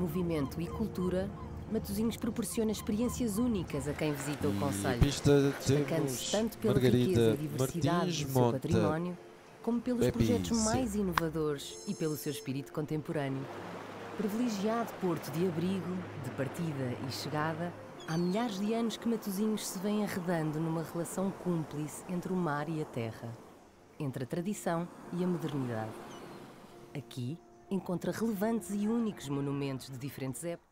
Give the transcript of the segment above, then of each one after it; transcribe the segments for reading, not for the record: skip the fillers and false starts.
movimento e cultura, Matosinhos proporciona experiências únicas a quem visita o Na concelho, pista destacando-se temos tanto pela riqueza Margarida e diversidade Martins, do seu monta património, como pelos Baby projetos C. mais inovadores e pelo seu espírito contemporâneo. Privilegiado porto de abrigo, de partida e chegada, há milhares de anos que Matosinhos se vem arredando numa relação cúmplice entre o mar e a terra, entre a tradição e a modernidade. Aqui encontra relevantes e únicos monumentos de diferentes épocas.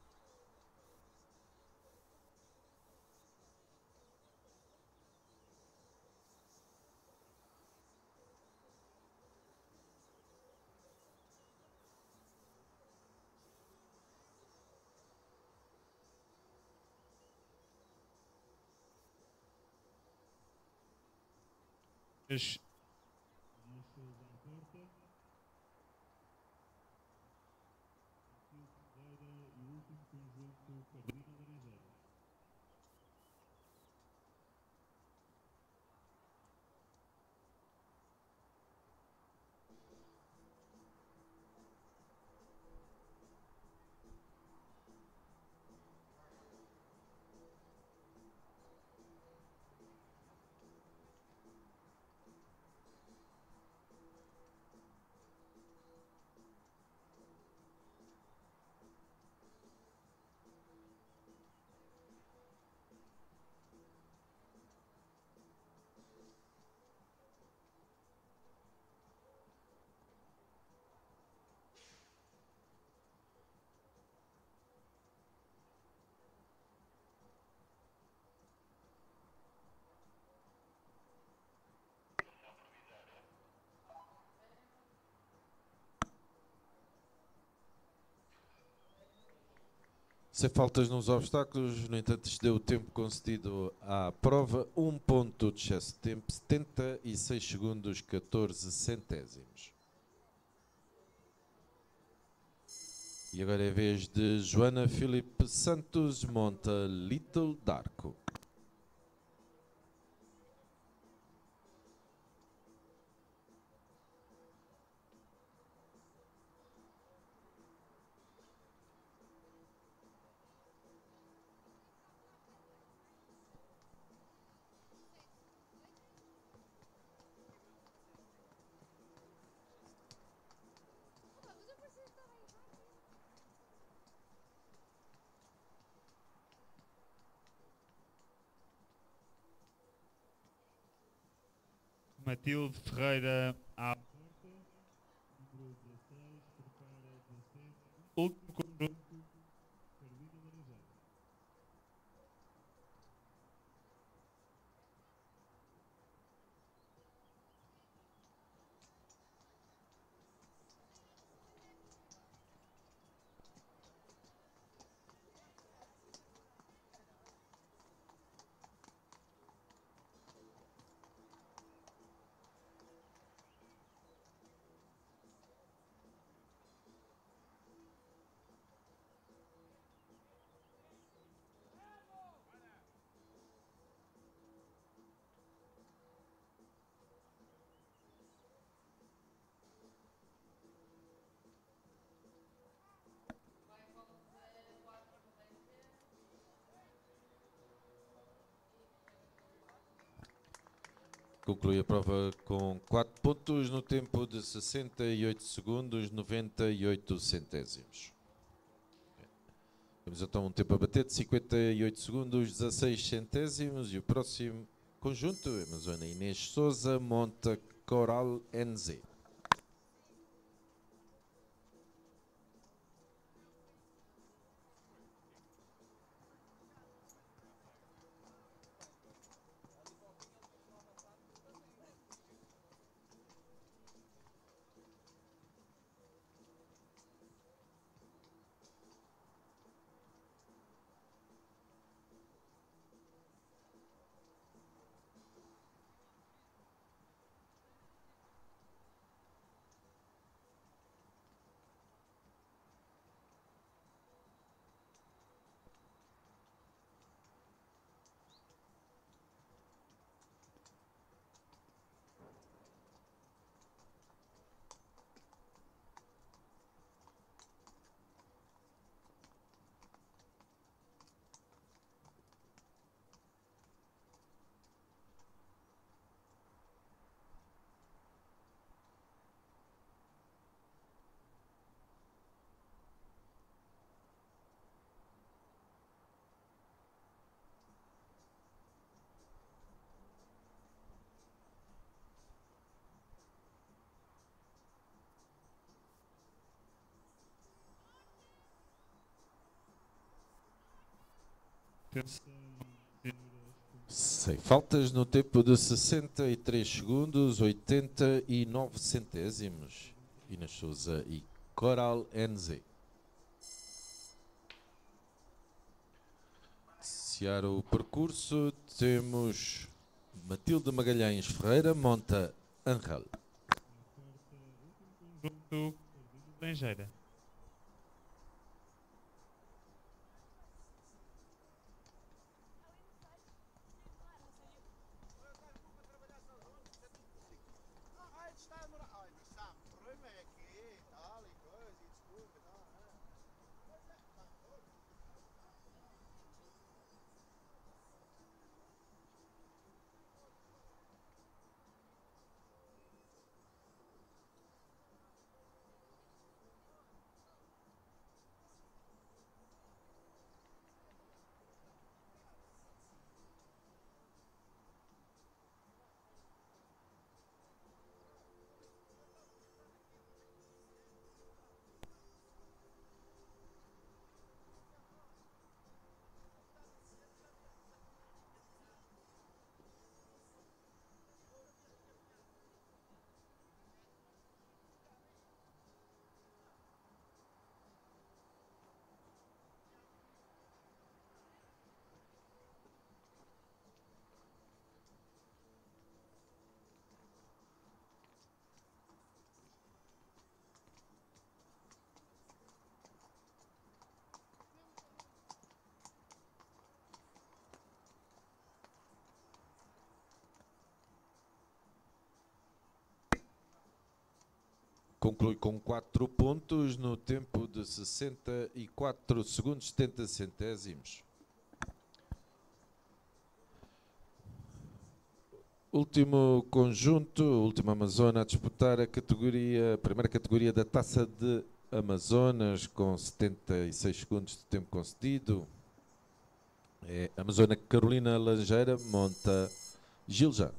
Sem faltas nos obstáculos, no entanto, deu o tempo concedido à prova, 1 ponto de excesso de tempo, 76 segundos, 14 centésimos. E agora é a vez de Joana Filipe Santos, monta Little Darko. Matilde Ferreira à último conjunto. Conclui a prova com 4 pontos no tempo de 68 segundos, 98 centésimos. Temos então um tempo a bater de 58 segundos, 16 centésimos. E o próximo conjunto é a amazona Inês Souza, monta Coral NZ. Atenção, Sem faltas no tempo de 63 segundos, 89 centésimos. Inês Souza e Coral NZ. Iniciar o percurso, temos Matilde Magalhães Ferreira, monta Angel. conjunto Laranjeira. Conclui com 4 pontos no tempo de 64 segundos 70 centésimos. Último conjunto, última Amazona a disputar a primeira categoria da Taça de Amazonas com 76 segundos de tempo concedido. É a Amazona Carolina Laranjeira, monta Giljan.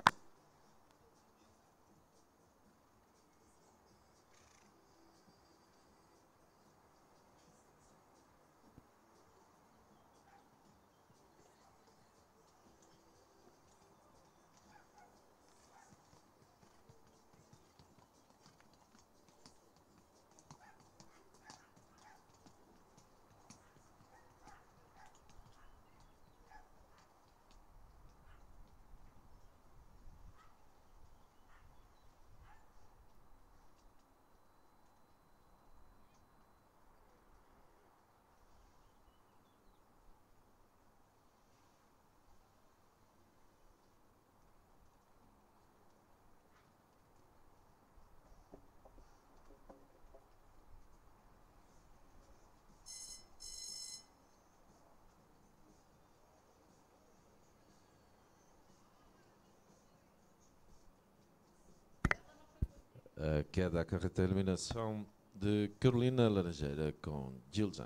A queda à carreta de eliminação de Carolina Laranjeira com Giljan.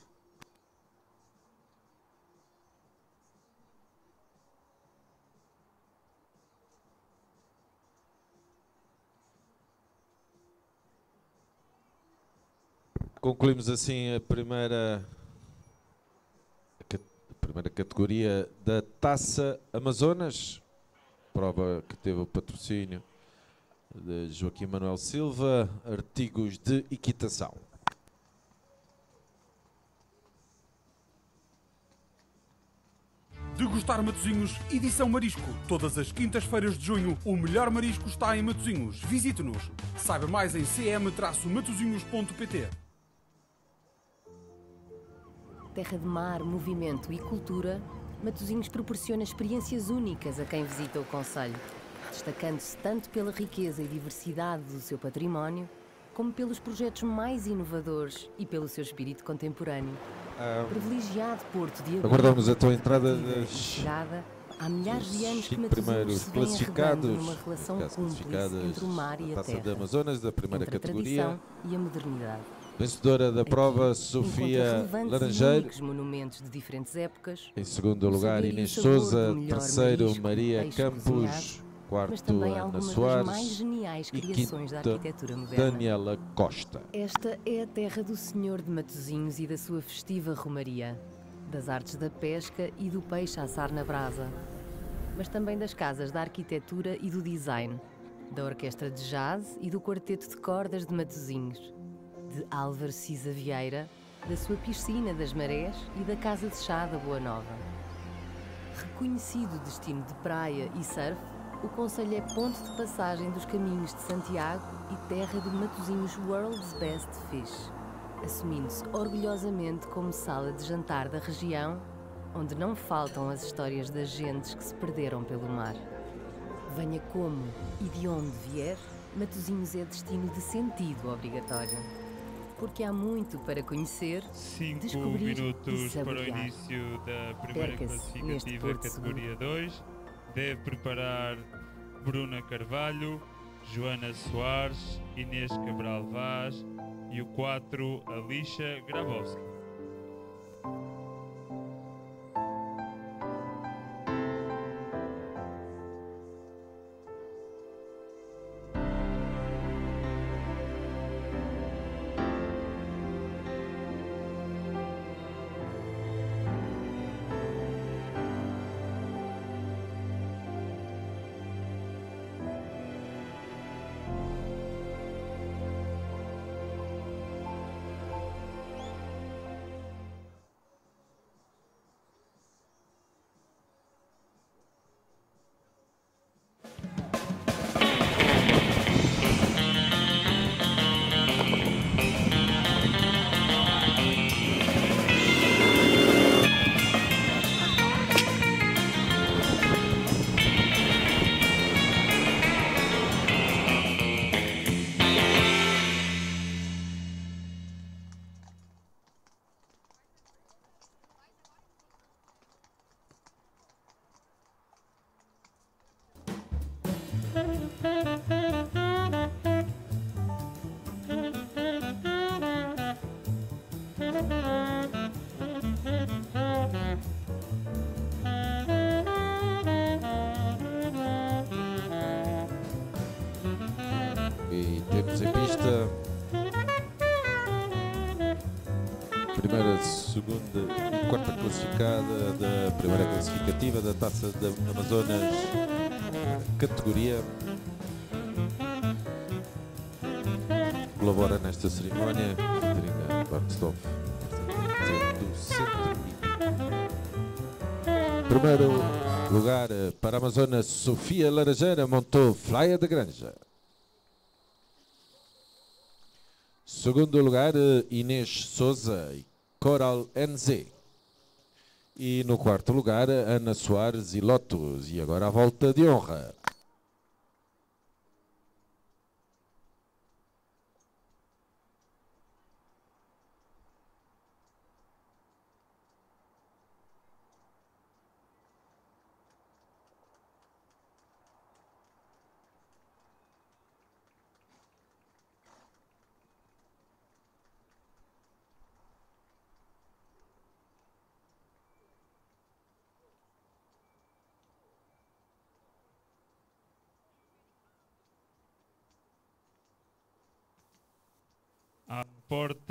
Concluímos assim a primeira categoria da Taça Amazonas, prova que teve o patrocínio de Joaquim Manuel Silva, artigos de equitação. Degustar Matosinhos, edição Marisco. Todas as quintas-feiras de junho, o melhor marisco está em Matosinhos. Visite-nos. Saiba mais em cm-matosinhos.pt. Terra de mar, movimento e cultura, Matosinhos proporciona experiências únicas a quem visita o concelho, destacando-se tanto pela riqueza e diversidade do seu património, como pelos projetos mais inovadores e pelo seu espírito contemporâneo. Privilegiado porto de abrigo, Aguardamos então a entrada partida das e chegada, há milhares de anos que cinco Matosinhos primeiros se vem arredando classificados, numa relação cúmplice classificadas entre o mar e na a Taça de terra, Amazonas da primeira entre a categoria. tradição e a modernidade. Vencedora da prova, Aqui Sofia encontra relevantes e Laranjeiro. únicos monumentos de diferentes épocas, Em segundo o lugar, saber e o Inês sabor Souza. do melhor Terceiro, marisco, Maria peixe Campos. cozinhado, Quarto, mas também Ana algumas das Soares. mais geniais E criações da quinta, arquitetura moderna. Daniela Costa. Esta é a terra do Senhor de Matosinhos e da sua festiva romaria. das artes da pesca e do peixe a assar na brasa, mas também das casas da arquitetura e do design, da orquestra de jazz e do quarteto de cordas de Matosinhos, de Álvaro Cisa Vieira, da sua piscina das Marés e da casa de chá da Boa Nova. Reconhecido destino de praia e surf, o concelho é ponto de passagem dos caminhos de Santiago e terra de Matosinhos World's Best Fish, assumindo-se orgulhosamente como sala de jantar da região, onde não faltam as histórias das gentes que se perderam pelo mar. Venha como e de onde vier, Matosinhos é destino de sentido obrigatório. Porque há muito para conhecer, 5 descobrir e minutos para o saborear. início da primeira Perca-se neste classificativa Porto categoria 2. Deve preparar Bruna Carvalho, Joana Soares, Inês Cabral Vaz e o 4, Alicia Grabowski. E temos em pista primeira, segunda e quarta classificada da primeira classificativa da Taça da Amazonas, categoria. Colabora nesta cerimónia Catarina Bartstoff, do Centro. Primeiro lugar para a Amazonas, Sofia Laranjeira montou Flyer da Granja. Segundo lugar, Inês Souza e Coral NZ. E no quarto lugar, Ana Soares e Lotus. E agora a volta de honra. À porta,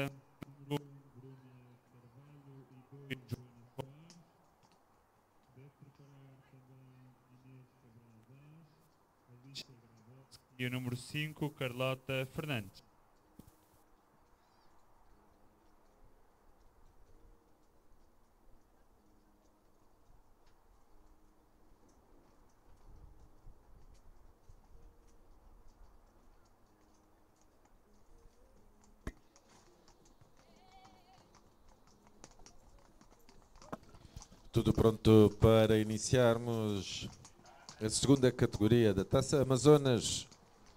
e o número 5, Carlota Fernandes. Tudo pronto para iniciarmos a segunda categoria da Taça Amazonas.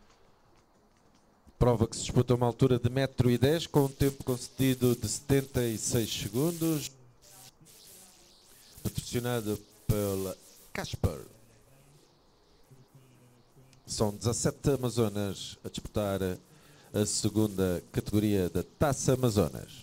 Prova que se disputa a uma altura de 1,10 m com um tempo concedido de 76 segundos. Patrocinado pela Casper. São 17 Amazonas a disputar a segunda categoria da Taça Amazonas.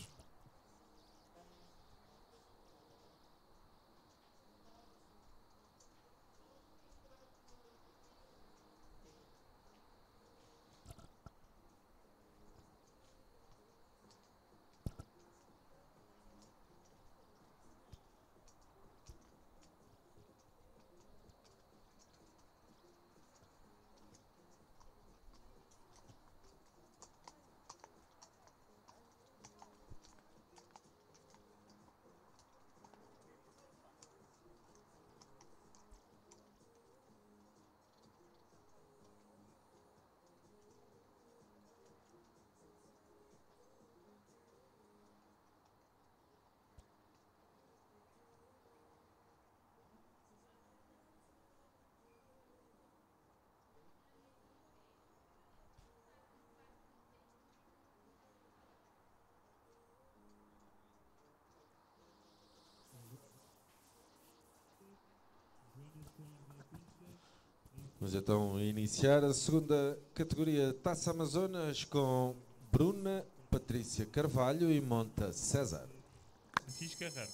Vamos então iniciar a segunda categoria Taça Amazonas com Bruna Patrícia Carvalho e Monta César. Francisco Carraro.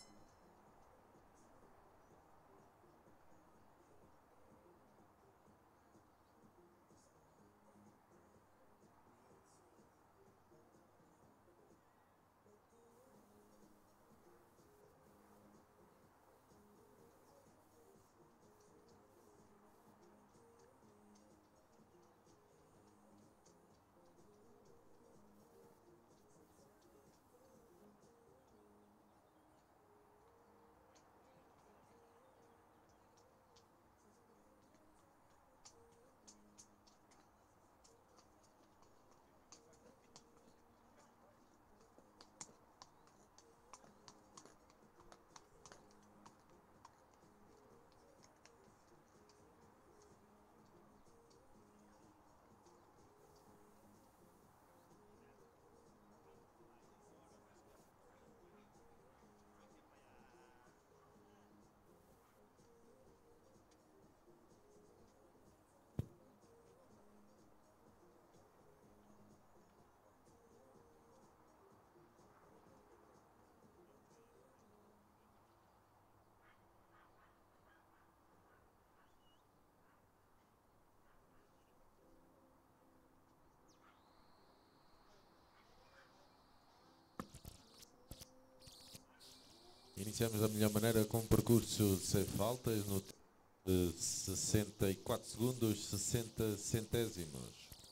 Iniciamos da melhor maneira com um percurso sem faltas no de 64 segundos, 60 centésimos.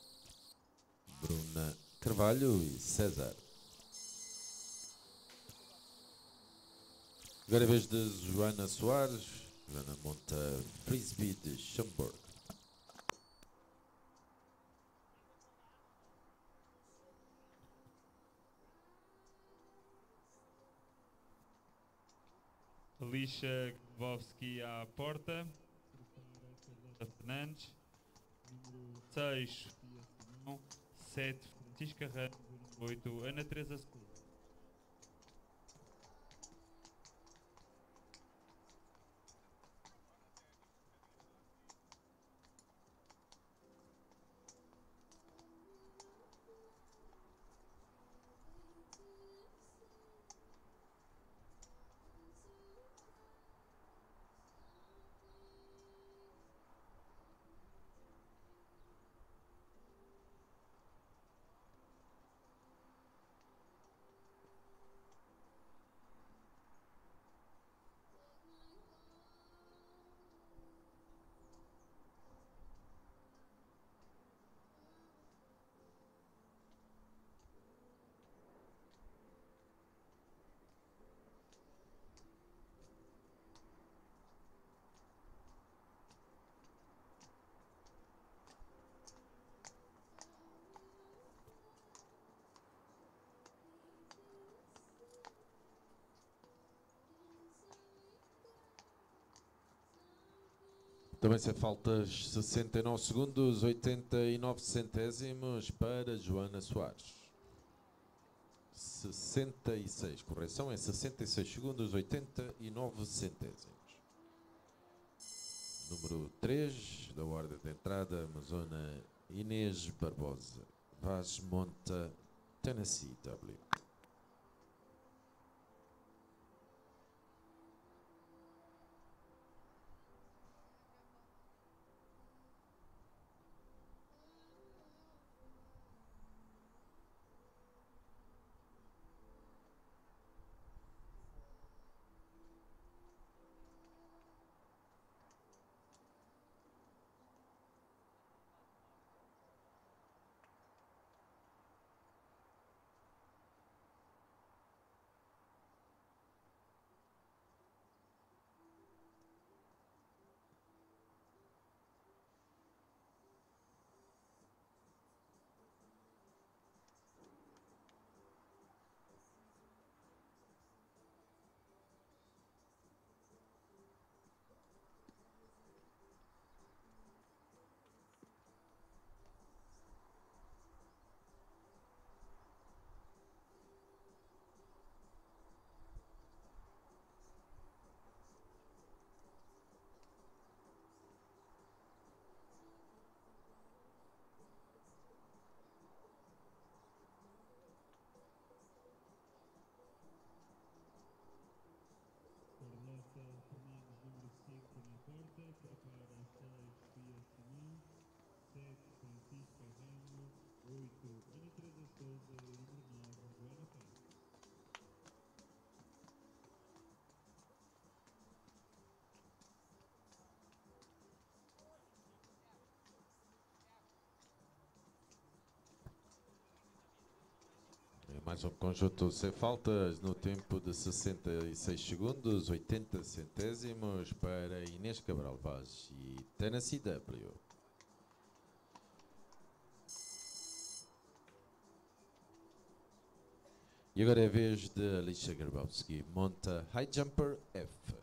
Bruna Carvalho e César. Agora é a vez de Joana Soares. Joana monta Frisbee de Schomburg. Alicia Grabowski à porta. Fernandes. 6, 7, Francisco Carraro. 8, Ana Teresa Sousa. Também sem faltas 69 segundos, 89 centésimos para Joana Soares. 66, correção, é 66 segundos, 89 centésimos. Número 3 da ordem de entrada, Amazona Inês Barbosa. Vaz monta Tennessee W. Mais um conjunto sem faltas no tempo de 66 segundos, 80 centésimos para Inês Cabral Vaz e Tennessee W. E agora é a vez de Alicia Grabowski, monta High Jumper F.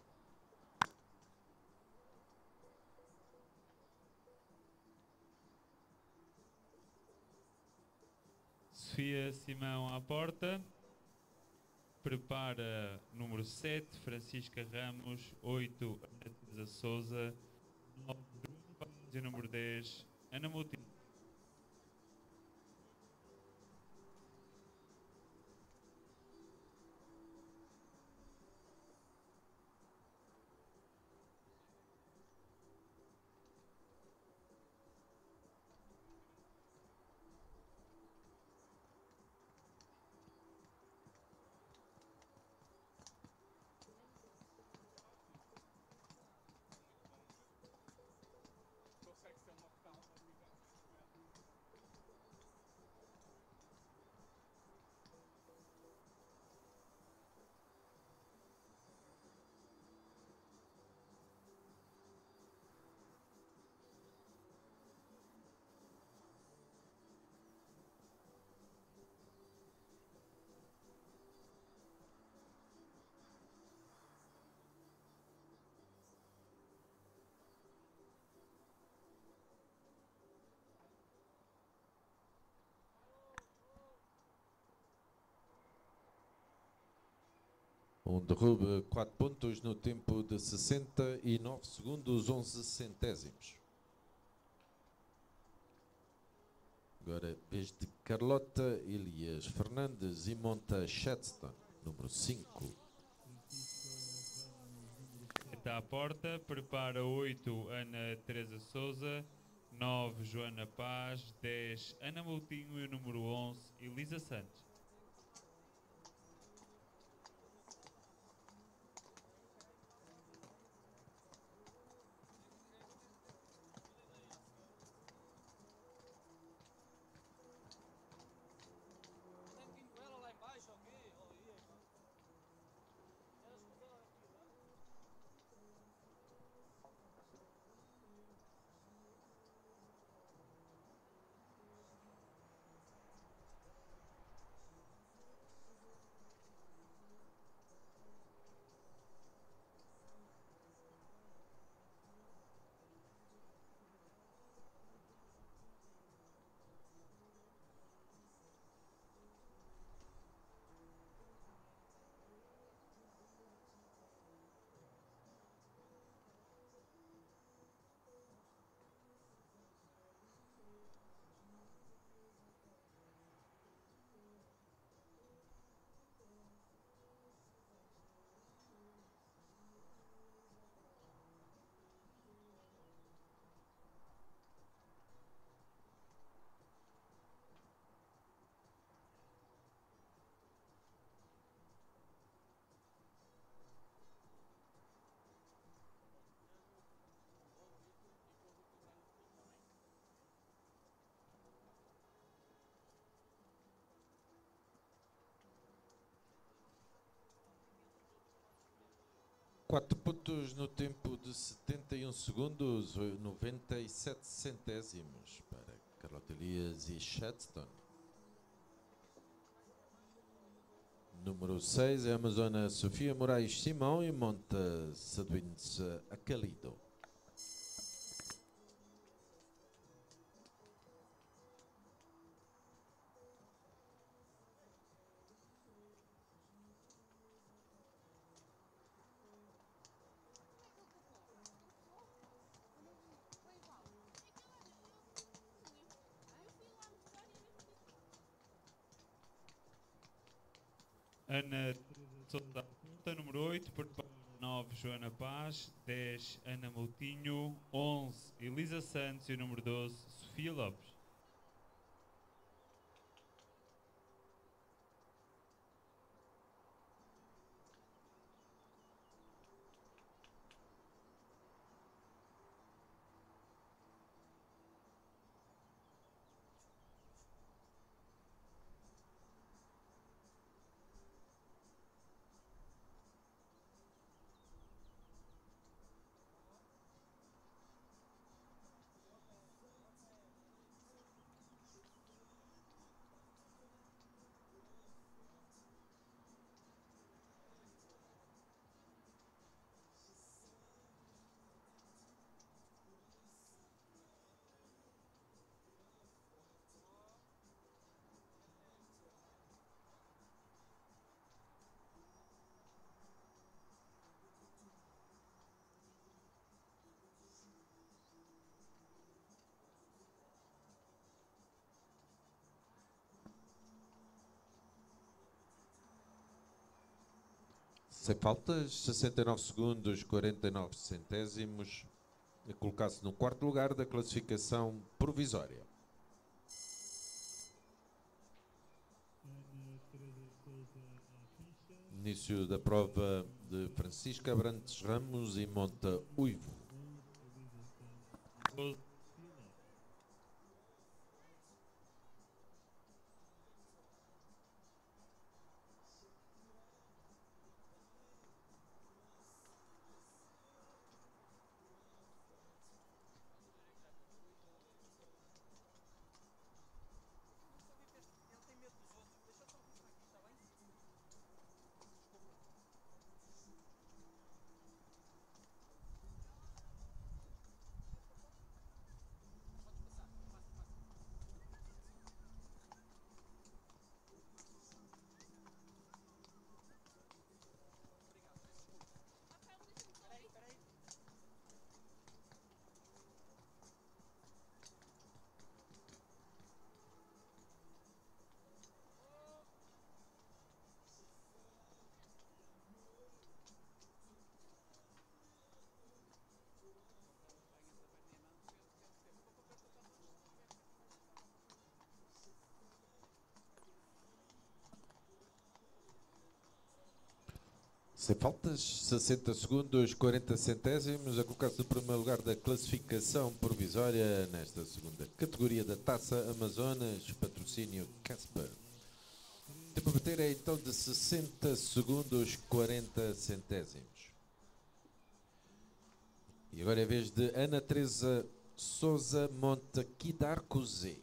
Sofia Simão à porta. Prepara número 7, Francisca Ramos. 8, Ana Teresa Souza. 9, e o número 10, Ana Moutinho. Derrube 4 pontos no tempo de 69 segundos, 11 centésimos. Agora, vez de Carlota Elias Fernandes e monta Shetstone, número 5. Está à porta. Prepara 8, Ana Teresa Souza. 9, Joana Paz. 10, Ana Moutinho. E o número 11, Elisa Santos. Quatro pontos no tempo de 71 segundos, 97 centésimos para Carlota Elias e Shetstone. Número 6 é a amazona Sofia Moraes Simão e monta Sadwins Acalido. Ana Souza, número 8, prepara 9, Joana Paz. 10, Ana Moutinho. 11, Elisa Santos. E o número 12, Sofia Lopes. Sem faltas, 69 segundos, 49 centésimos, a colocar-se no quarto lugar da classificação provisória. Início da prova de Francisca Abrantes Ramos e Monta Uivo. Sem faltas, 60 segundos, 40 centésimos, a colocar-se no primeiro lugar da classificação provisória nesta segunda categoria da Taça Amazonas, patrocínio Casper. O tempo a bater é então de 60 segundos, 40 centésimos. E agora é a vez de Ana Teresa Souza Montequidarcuzé.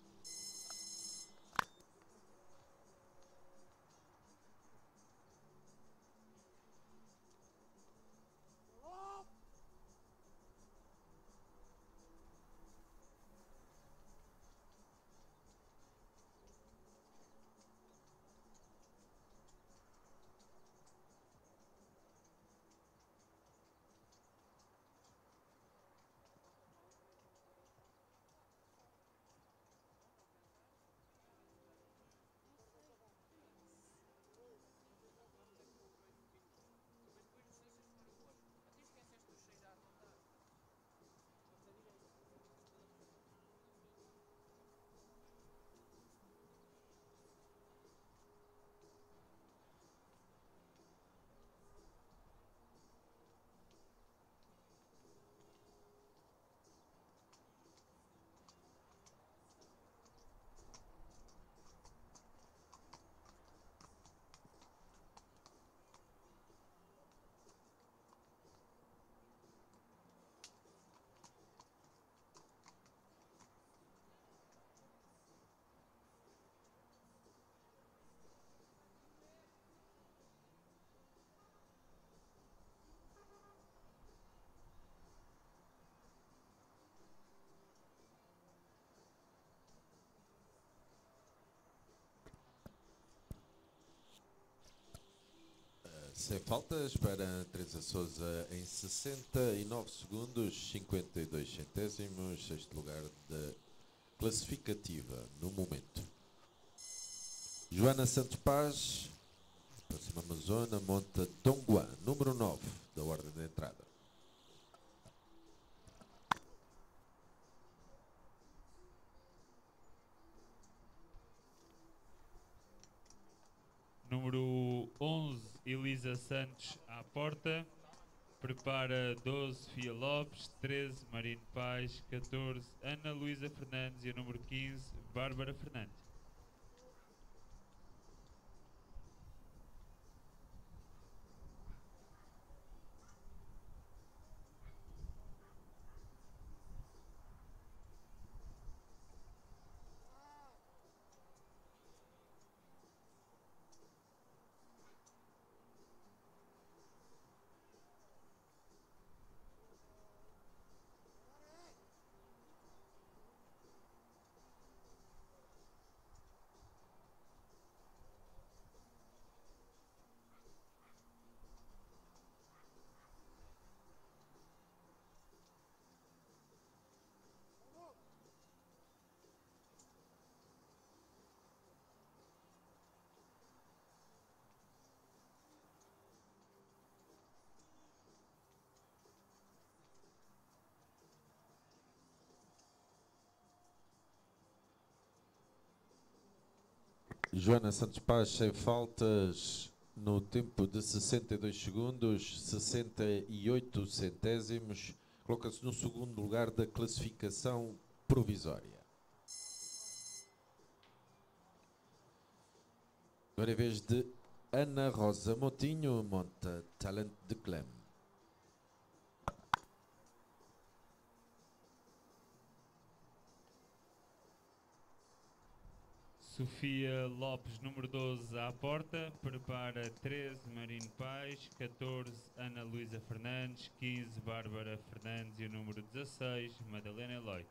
Sem faltas para Teresa Souza em 69 segundos, 52 centésimos, sexto lugar da classificativa no momento. Joana Santos Paz Próxima Amazona monta Dongguan, número 9 da ordem de entrada. Número 11, Elisa Santos à porta. Prepara 12, Fia Lopes. 13, Marino Paz. 14, Ana Luísa Fernandes. E o número 15, Bárbara Fernandes. Joana Santos Paz sem faltas no tempo de 62 segundos, 68 centésimos. Coloca-se no segundo lugar da classificação provisória. Agora é vez de Ana Rosa Motinho, monta Talent de Clem. Sofia Lopes, número 12, à porta. Prepara 13, Marino Paz. 14, Ana Luísa Fernandes. 15, Bárbara Fernandes. E o número 16, Madalena Eloy.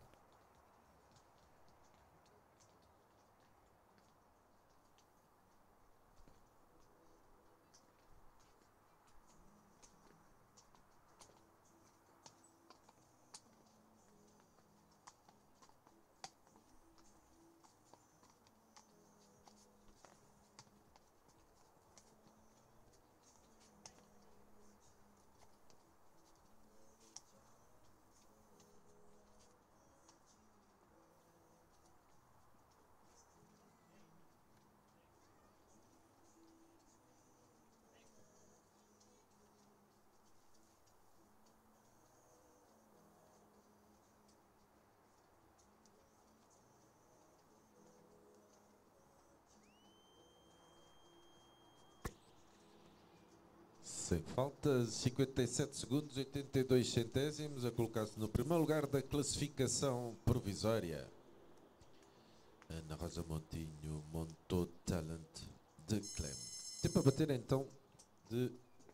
Sem faltas, 57 segundos, 82 centésimos, a colocar-se no primeiro lugar da classificação provisória. Ana Rosa Montinho montou Talent de Clem. Tempo a bater então de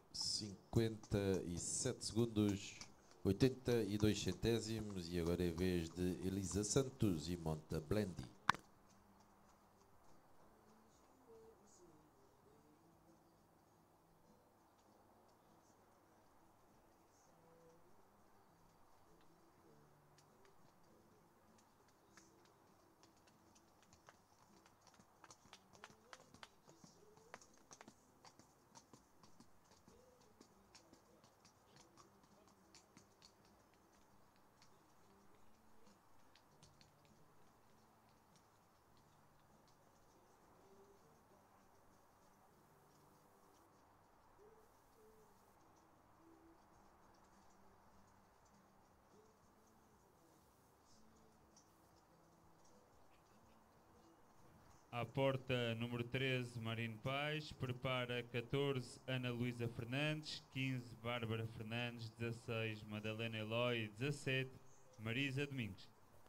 57 segundos, 82 centésimos, e agora é vez de Elisa Santos e monta Blendy. À porta, número 13, Marino Paz. Prepara 14, Ana Luísa Fernandes. 15, Bárbara Fernandes. 16, Madalena Eloy. 17, Marisa Domingos.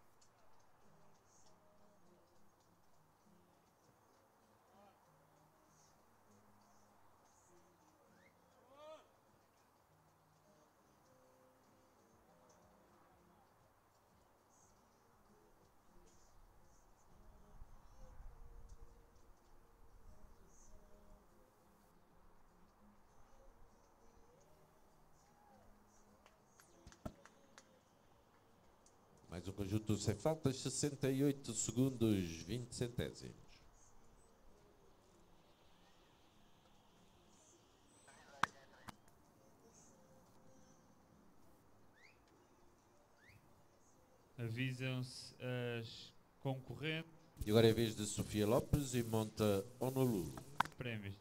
Mais um conjunto sem faltas, 68 segundos, 20 centésimos. Avisam-se as concorrentes. E agora é a vez de Sofia Lopes e monta Honolulu. Prémios.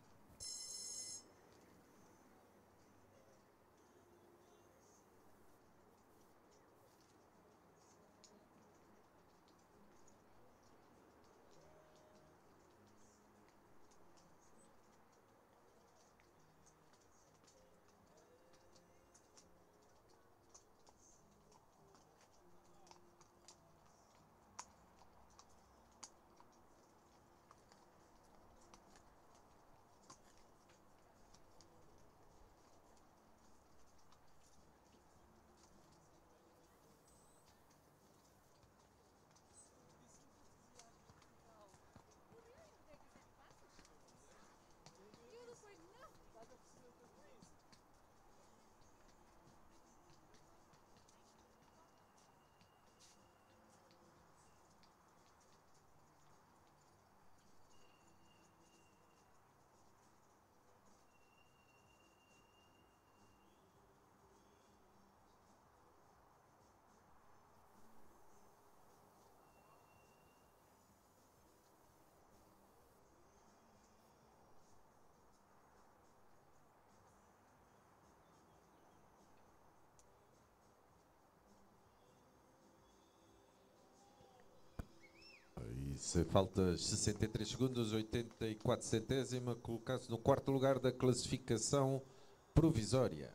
Se falta 63 segundos, 84 centésima, colocar-se no quarto lugar da classificação provisória.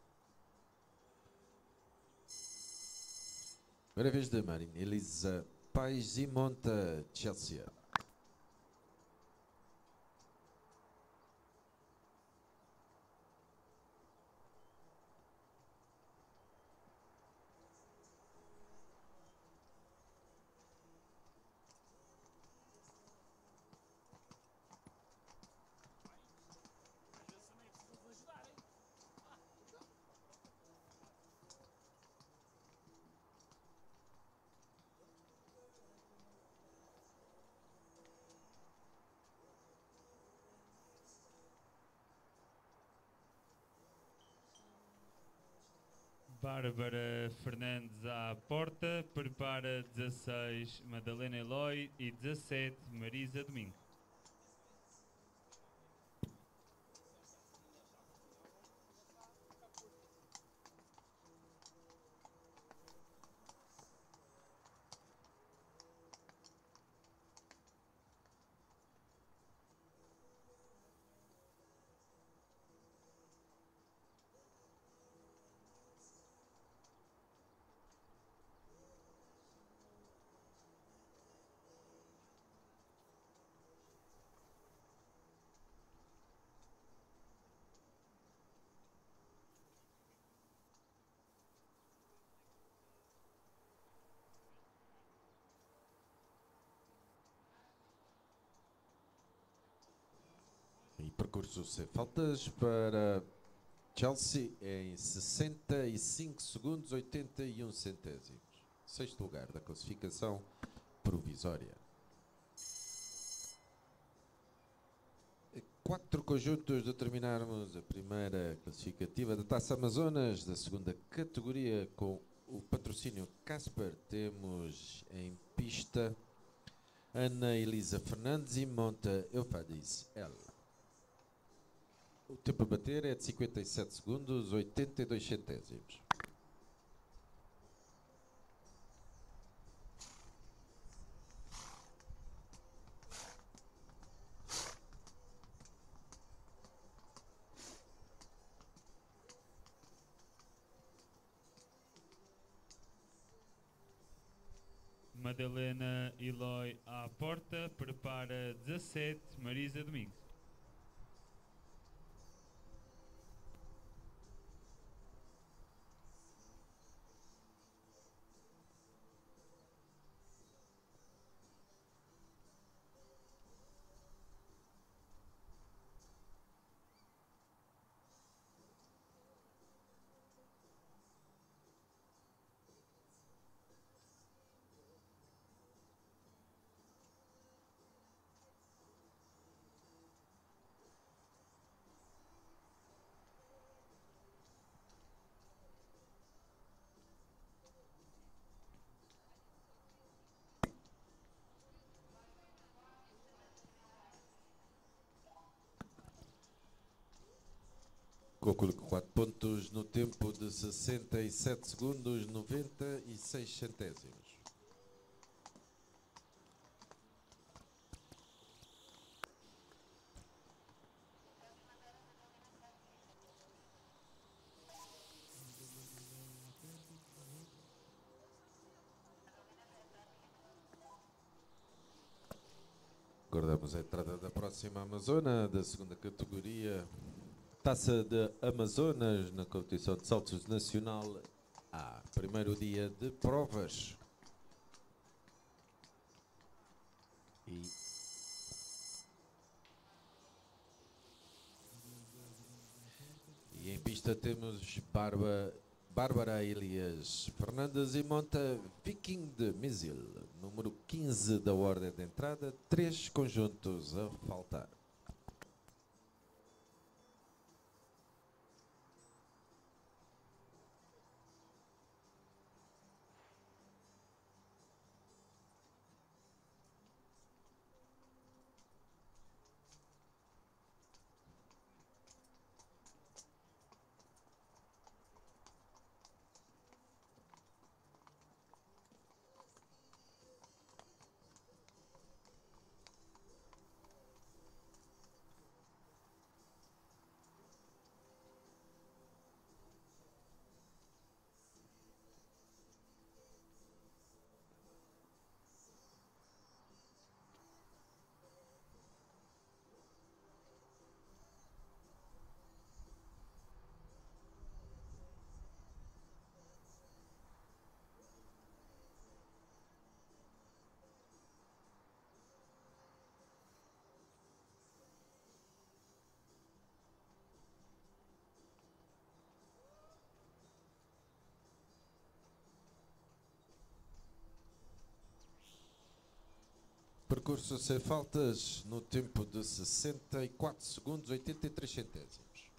Primeira vez da Marina Elisa Pais e monta Chelsea. Bárbara Fernandes à porta, prepara 16 Madalena Eloy e 17 Marisa Domingo. E percurso sem faltas para Chelsea em 65 segundos, 81 centésimos. Sexto lugar da classificação provisória. 4 conjuntos de terminarmos a primeira classificativa da Taça Amazonas, da segunda categoria, com o patrocínio Casper. Temos em pista Ana Elisa Fernandes e monta Eufadis L. O tempo a bater é de 57 segundos, 82 centésimos. Madalena Eloy à porta, prepara 17 Marisa Domingo. Conclui com 4 pontos no tempo de 67 segundos, 96 centésimos. Aguardamos a entrada da próxima Amazona, da segunda categoria. Taça de Amazonas na competição de saltos nacional A. Primeiro dia de provas. E em pista temos Bárbara Elias Fernandes e monta Viking de Misil, número 15 da ordem de entrada, 3 conjuntos a faltar. Percurso sem faltas no tempo de 64 segundos, 83 centésimos.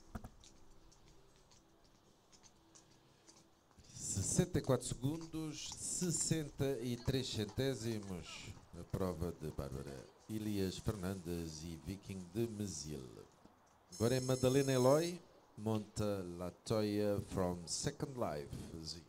64 segundos, 63 centésimos. A prova de Bárbara Elias Fernandes e Viking de Mesil. Agora é Madalena Eloy, monta Latoya from Second Life.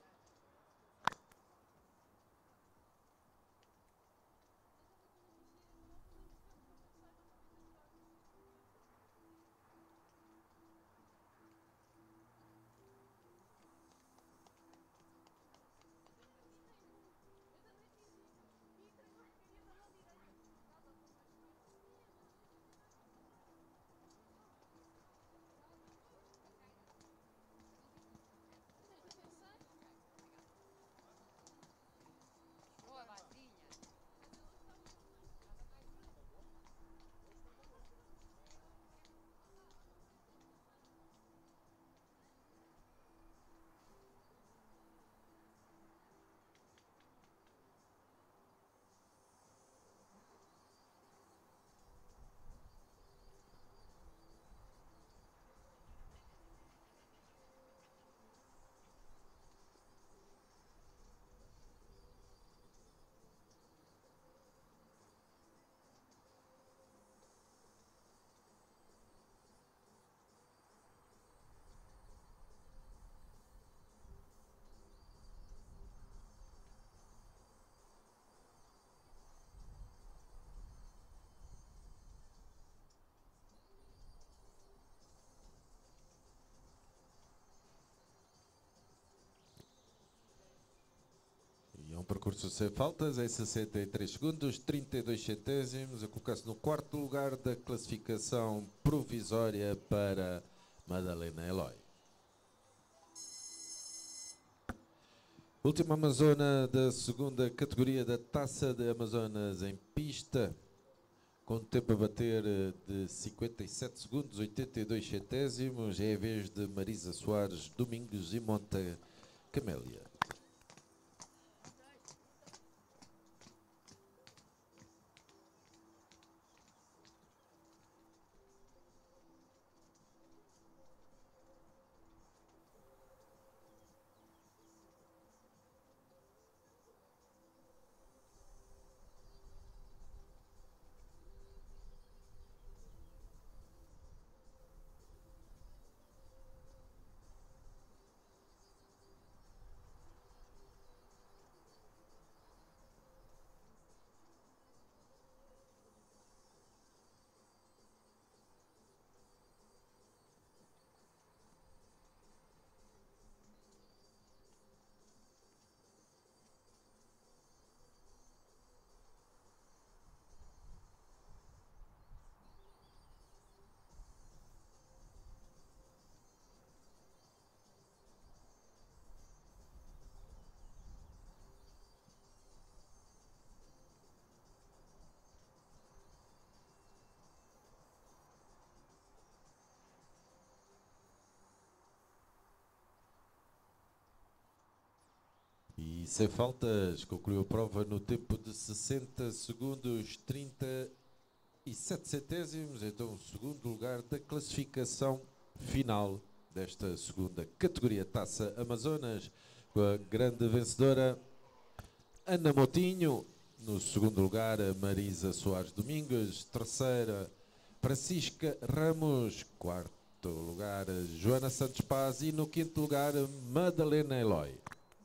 Um percurso sem faltas em 63 segundos, 32 centésimos, a colocar-se no quarto lugar da classificação provisória para Madalena Eloy. Última Amazona da segunda categoria da Taça de Amazonas em pista, com tempo a bater de 57 segundos, 82 centésimos, é a vez de Marisa Soares Domingos e monta Camélia. E sem faltas, concluiu a prova no tempo de 60 segundos 37 centésimos. Então, o segundo lugar da classificação final desta segunda categoria Taça Amazonas, com a grande vencedora Ana Motinho. No segundo lugar, a Marisa Soares Domingos. Terceira, Francisca Ramos. Quarto lugar, Joana Santos Paz. E no quinto lugar, Madalena Eloy.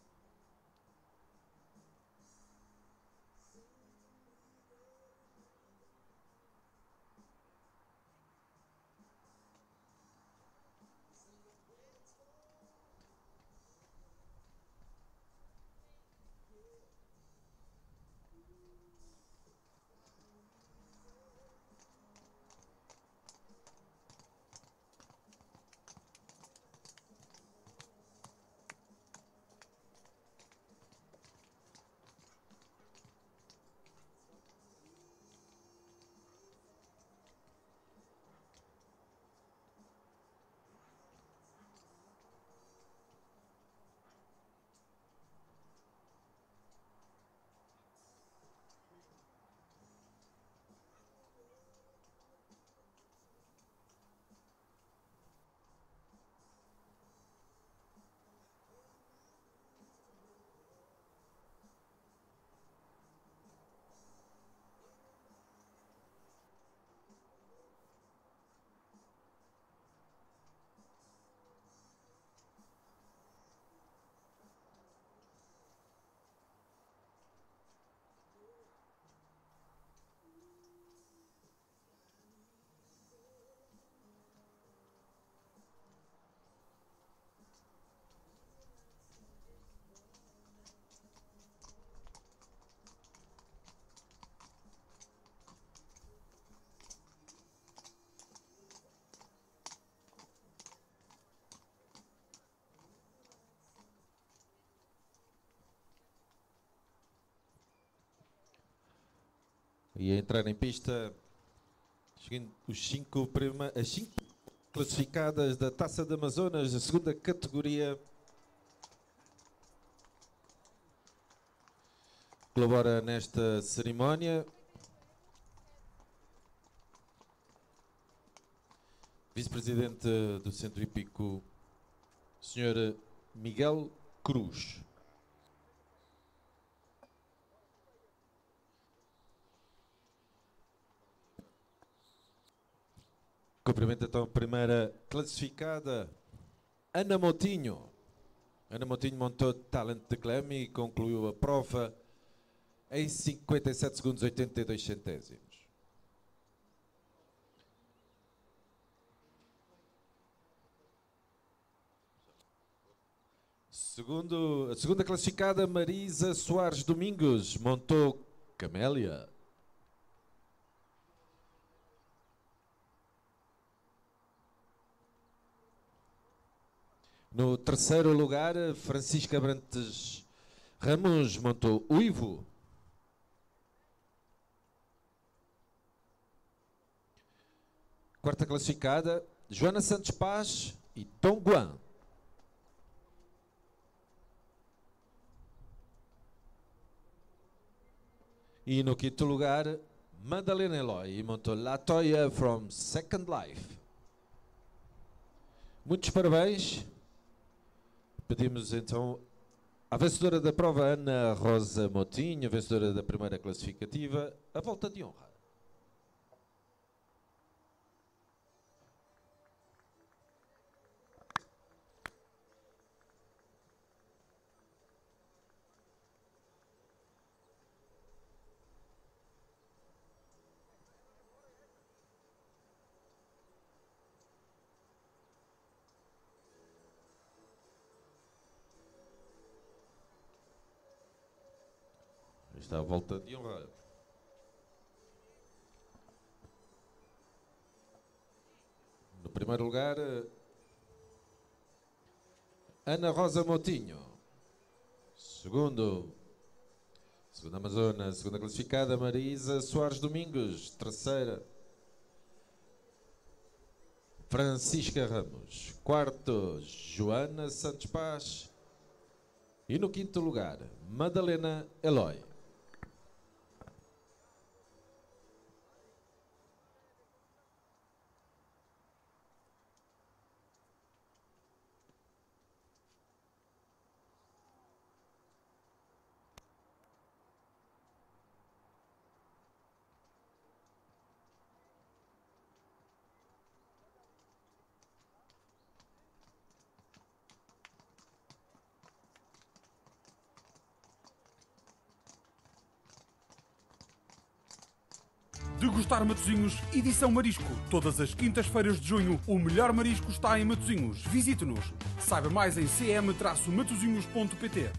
E a entrar em pista as 5 classificadas da Taça de Amazonas, a segunda categoria. Colabora nesta cerimónia Vice-Presidente do Centro Hípico, Sr. Miguel Cruz. Cumprimento então a primeira classificada, Ana Motinho. Ana Motinho montou Talent de Glam e concluiu a prova em 57 segundos 82 centésimos. A segunda classificada, Marisa Soares Domingos, montou Camélia. No terceiro lugar, Francisca Brantes Ramos montou Uivo. Quarta classificada, Joana Santos Paz e Tom Guan. E no quinto lugar, Madalena Eloy montou Latoya from Second Life. Muitos parabéns. Pedimos então à vencedora da prova, Ana Rosa Motinho, vencedora da primeira classificativa, a volta de honra. Está a volta de honra. No primeiro lugar, Ana Rosa Motinho. Segunda Amazonas, segunda classificada, Marisa Soares Domingos. Terceira, Francisca Ramos. Quarto, Joana Santos Paz. E no quinto lugar, Madalena Eloy. Degustar Matosinhos, edição Marisco. Todas as quintas-feiras de junho, o melhor marisco está em Matosinhos. Visite-nos. Saiba mais em cm-matosinhos.pt.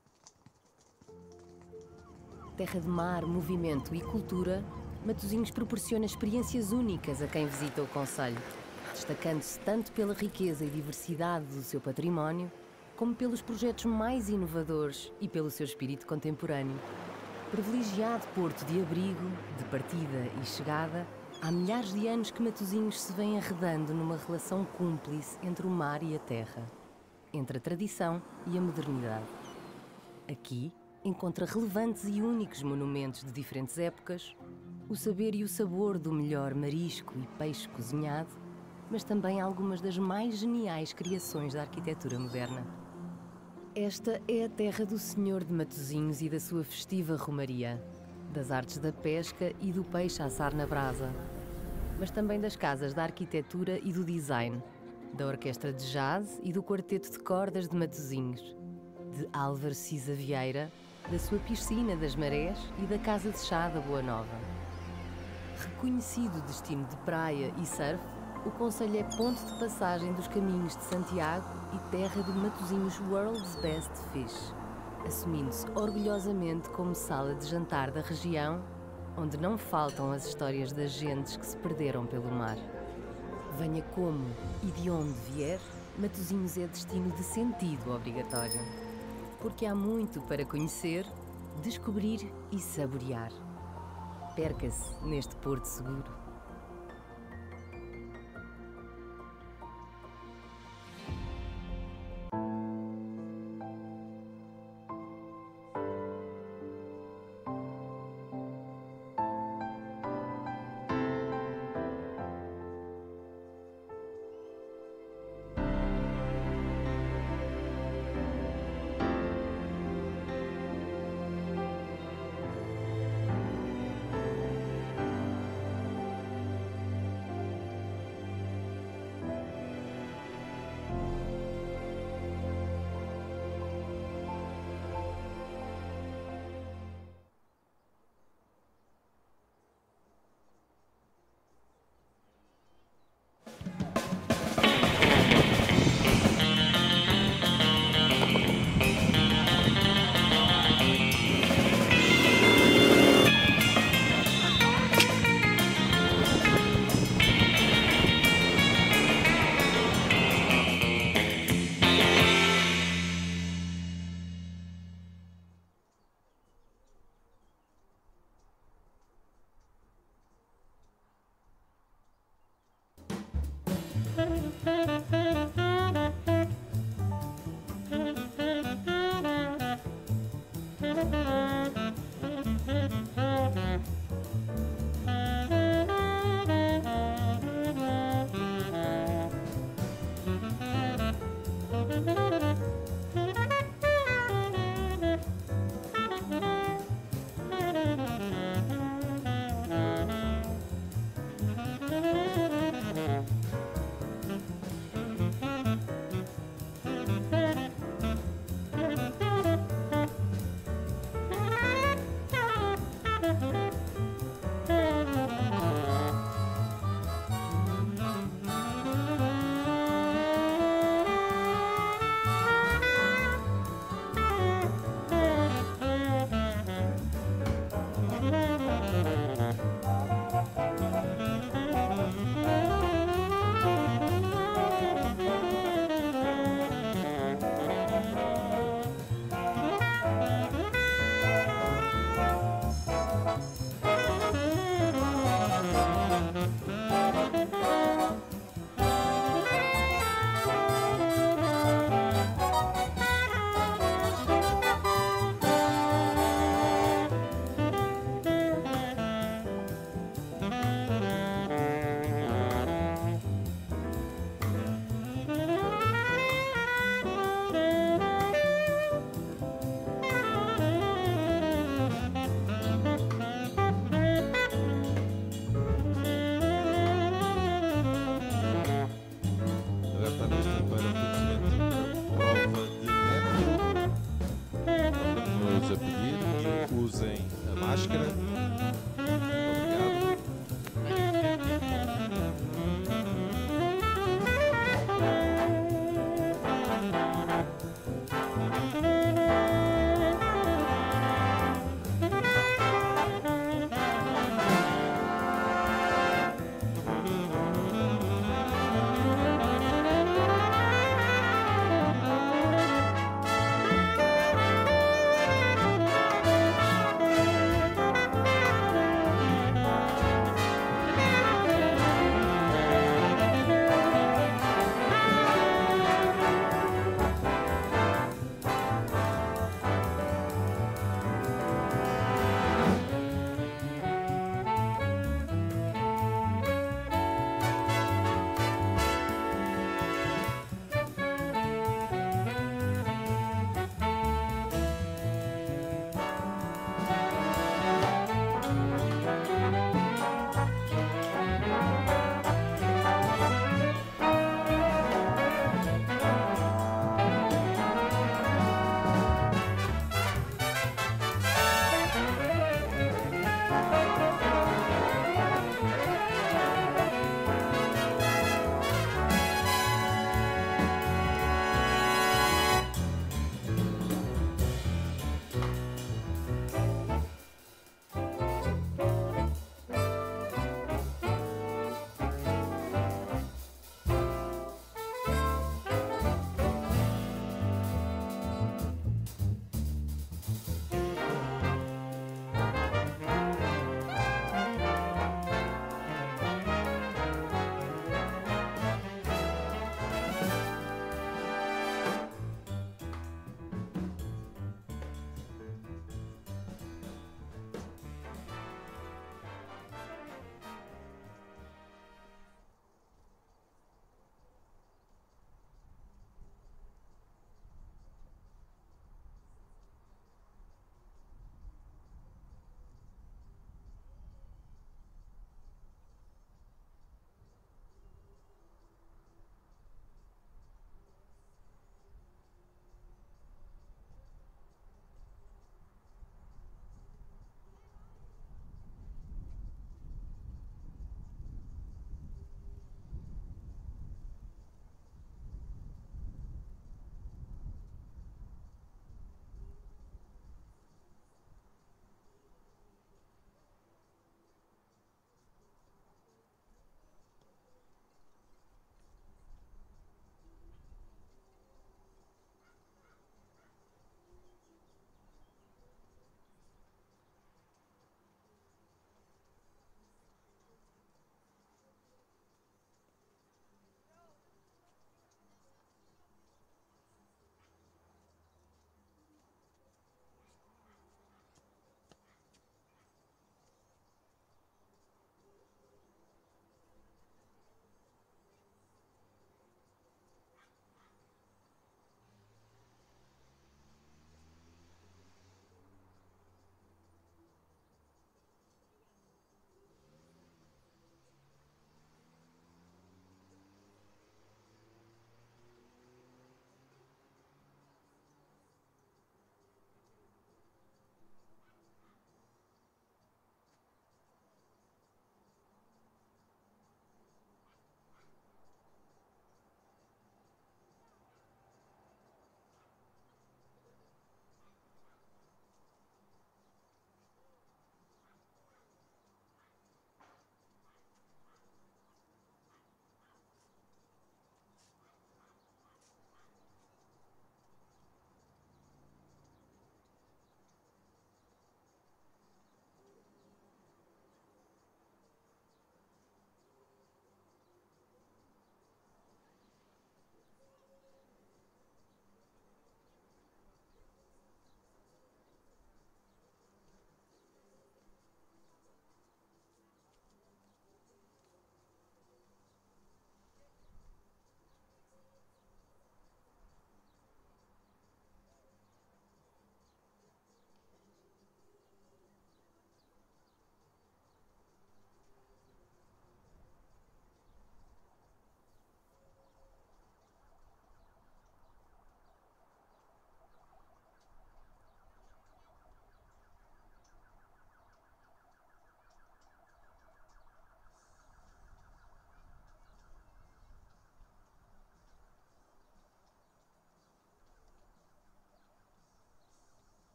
Terra de mar, movimento e cultura, Matosinhos proporciona experiências únicas a quem visita o concelho, destacando-se tanto pela riqueza e diversidade do seu património, como pelos projetos mais inovadores e pelo seu espírito contemporâneo. Privilegiado porto de abrigo, de partida e chegada, há milhares de anos que Matosinhos se vem arredando numa relação cúmplice entre o mar e a terra, entre a tradição e a modernidade. Aqui encontra relevantes e únicos monumentos de diferentes épocas, o saber e o sabor do melhor marisco e peixe cozinhado, mas também algumas das mais geniais criações da arquitetura moderna. Esta é a terra do Senhor de Matosinhos e da sua festiva romaria, das artes da pesca e do peixe a assar na brasa, mas também das casas da arquitetura e do design, da orquestra de jazz e do quarteto de cordas de Matosinhos, de Álvaro Cisa Vieira, da sua piscina das Marés e da Casa de Chá da Boa Nova. Reconhecido destino de praia e surf, o concelho é ponto de passagem dos caminhos de Santiago e terra de Matosinhos World's Best Fish, assumindo-se orgulhosamente como sala de jantar da região, onde não faltam as histórias das gentes que se perderam pelo mar. Venha como e de onde vier, Matosinhos é destino de sentido obrigatório, porque há muito para conhecer, descobrir e saborear. Perca-se neste porto seguro.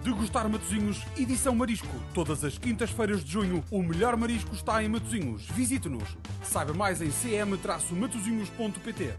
Degustar Matosinhos, edição marisco. Todas as quintas-feiras de junho, o melhor marisco está em Matosinhos. Visite-nos. Saiba mais em cm-matosinhos.pt.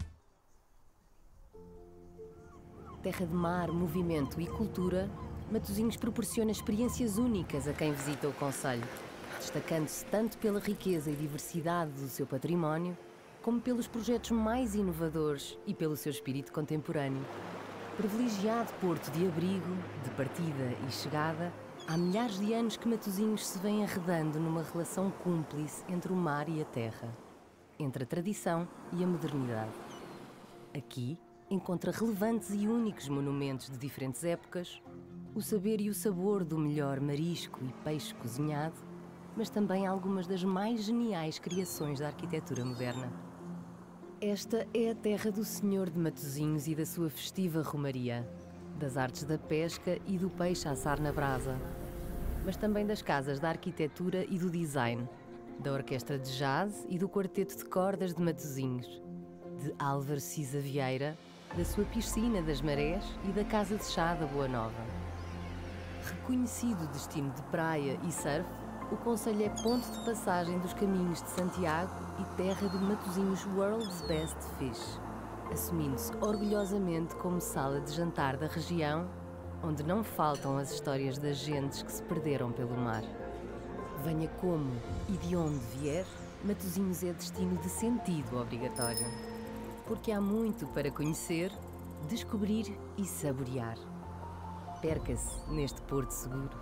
Terra de mar, movimento e cultura, Matosinhos proporciona experiências únicas a quem visita o concelho, destacando-se tanto pela riqueza e diversidade do seu património, como pelos projetos mais inovadores e pelo seu espírito contemporâneo. Privilegiado porto de abrigo, de partida e chegada, há milhares de anos que Matosinhos se vem arredando numa relação cúmplice entre o mar e a terra, entre a tradição e a modernidade. Aqui encontra relevantes e únicos monumentos de diferentes épocas, o saber e o sabor do melhor marisco e peixe cozinhado, mas também algumas das mais geniais criações da arquitetura moderna. Esta é a terra do Senhor de Matosinhos e da sua festiva romaria, das artes da pesca e do peixe a assar na brasa, mas também das casas da arquitetura e do design, da orquestra de jazz e do quarteto de cordas de Matosinhos, de Álvaro Cisa Vieira, da sua piscina das Marés e da casa de chá da Boa Nova. Reconhecido destino de praia e surf, o concelho é ponto de passagem dos caminhos de Santiago e terra de Matosinhos World's Best Fish, assumindo-se orgulhosamente como sala de jantar da região, onde não faltam as histórias das gentes que se perderam pelo mar. Venha como e de onde vier, Matosinhos é destino de sentido obrigatório, porque há muito para conhecer, descobrir e saborear. Perca-se neste porto seguro.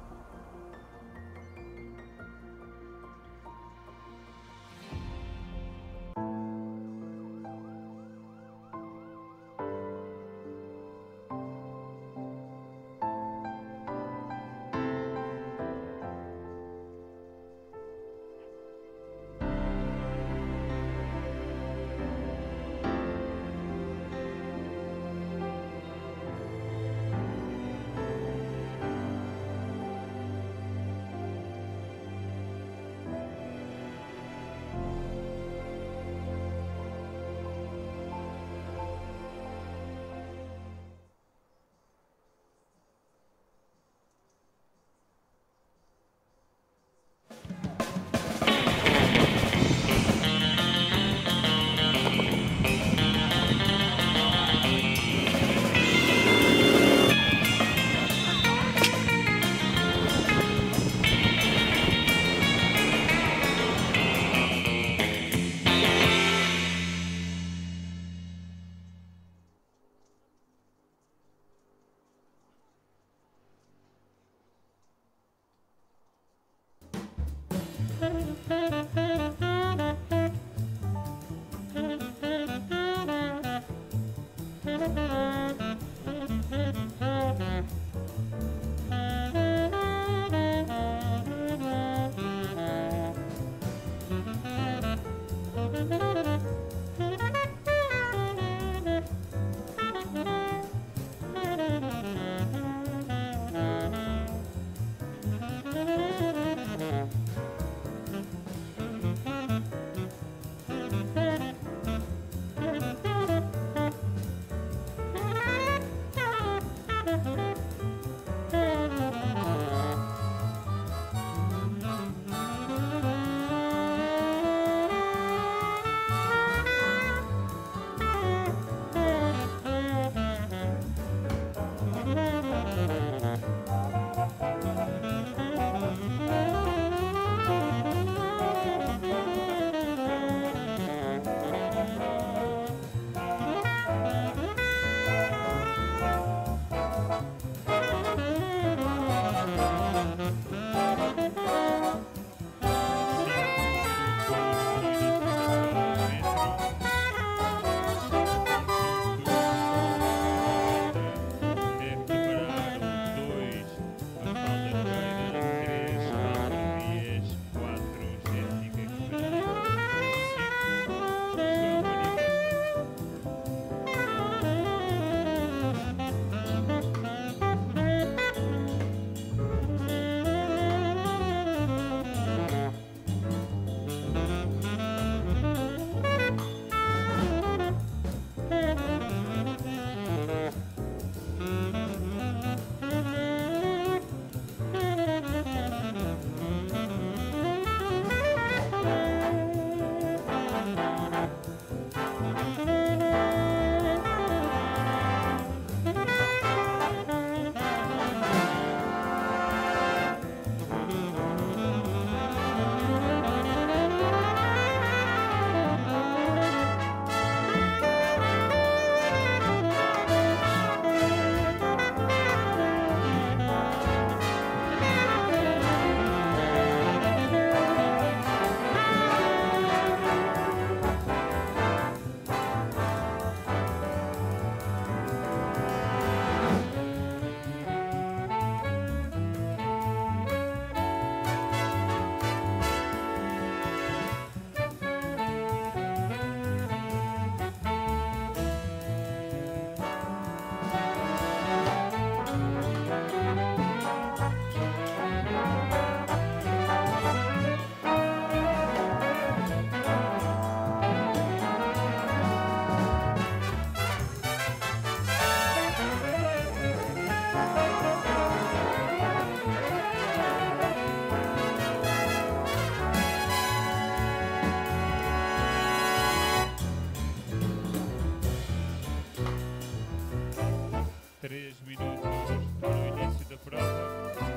3 minutos para o início da prova.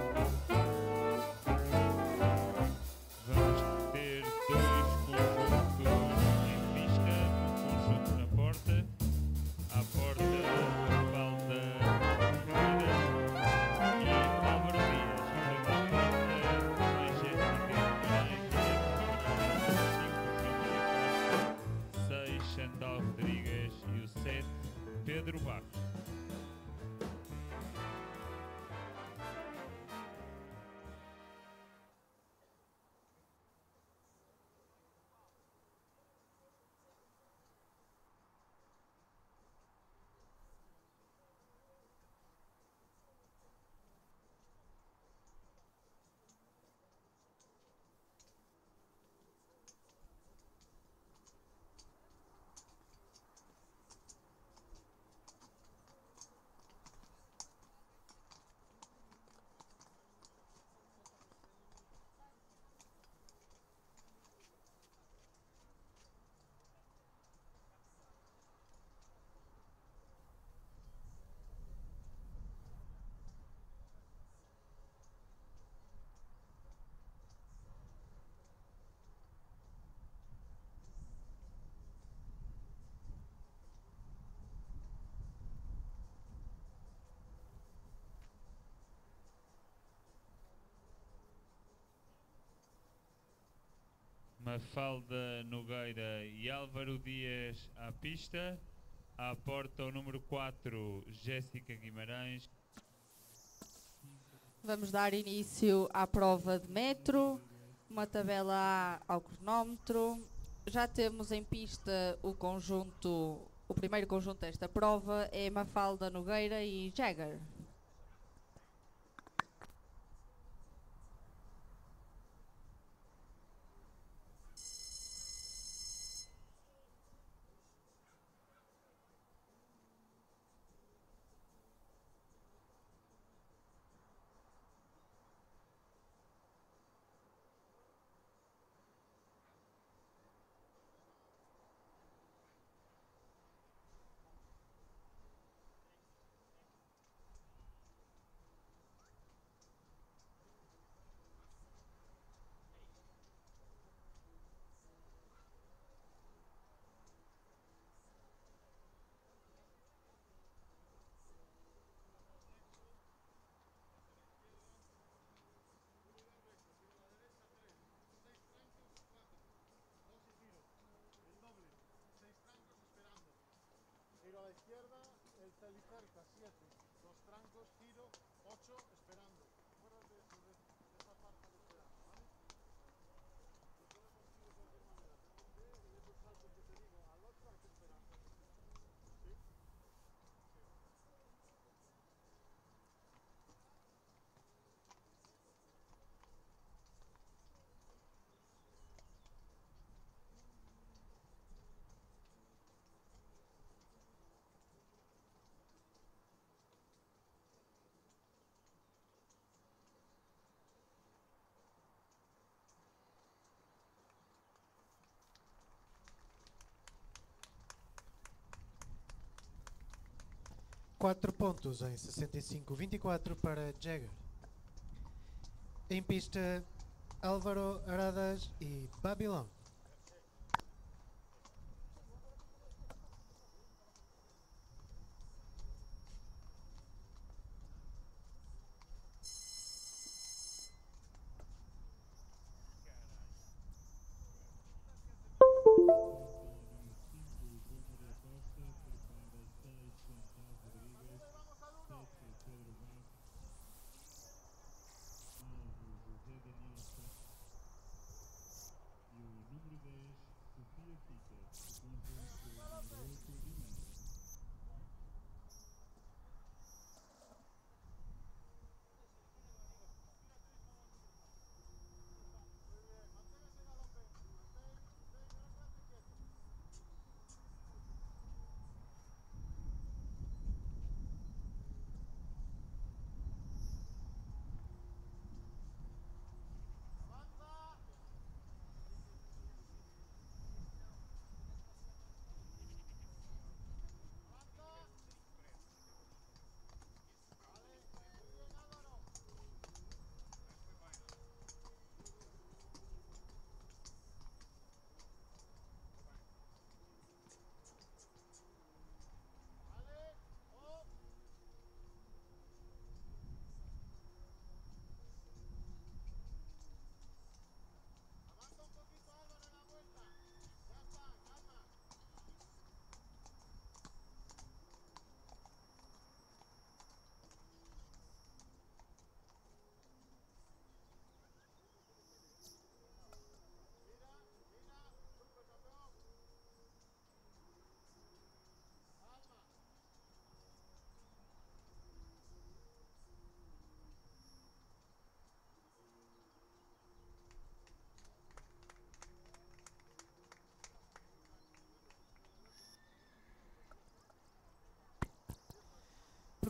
Vamos ter dois conjuntos em pista, um conjunto na porta. À porta, Mafalda Nogueira e Álvaro Dias. Na porta, também Jéssica Guimarães e 6, Chantal Rodrigues e o 7, Pedro Barros. Mafalda Nogueira e Álvaro Dias à pista. À porta, o número 4, Jéssica Guimarães. Vamos dar início à prova de metro, uma tabela A ao cronómetro. Já temos em pista o primeiro conjunto desta prova é Mafalda Nogueira e Jagger. Giro a la izquierda, el cerca, 7, 2 trancos, giro, 8, esperando. Fuera de esta parte de esperando, ¿vale? Lo podemos ir de cualquier manera. Tenemos que ir en esos saltos que te digo, al otro hay que esperar. ¿Sí? Quatro pontos em 65-24 para Jagger. Em pista, Álvaro Aradas e Babylon. E o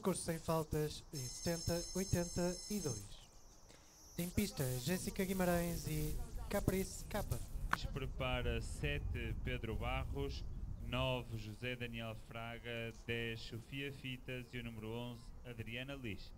Percurso sem faltas em 70-82. Em pista, Jéssica Guimarães e Caprice Capa. Prepara 7 Pedro Barros, 9 José Daniel Fraga, 10 Sofia Fitas e o número 11 Adriana Liz.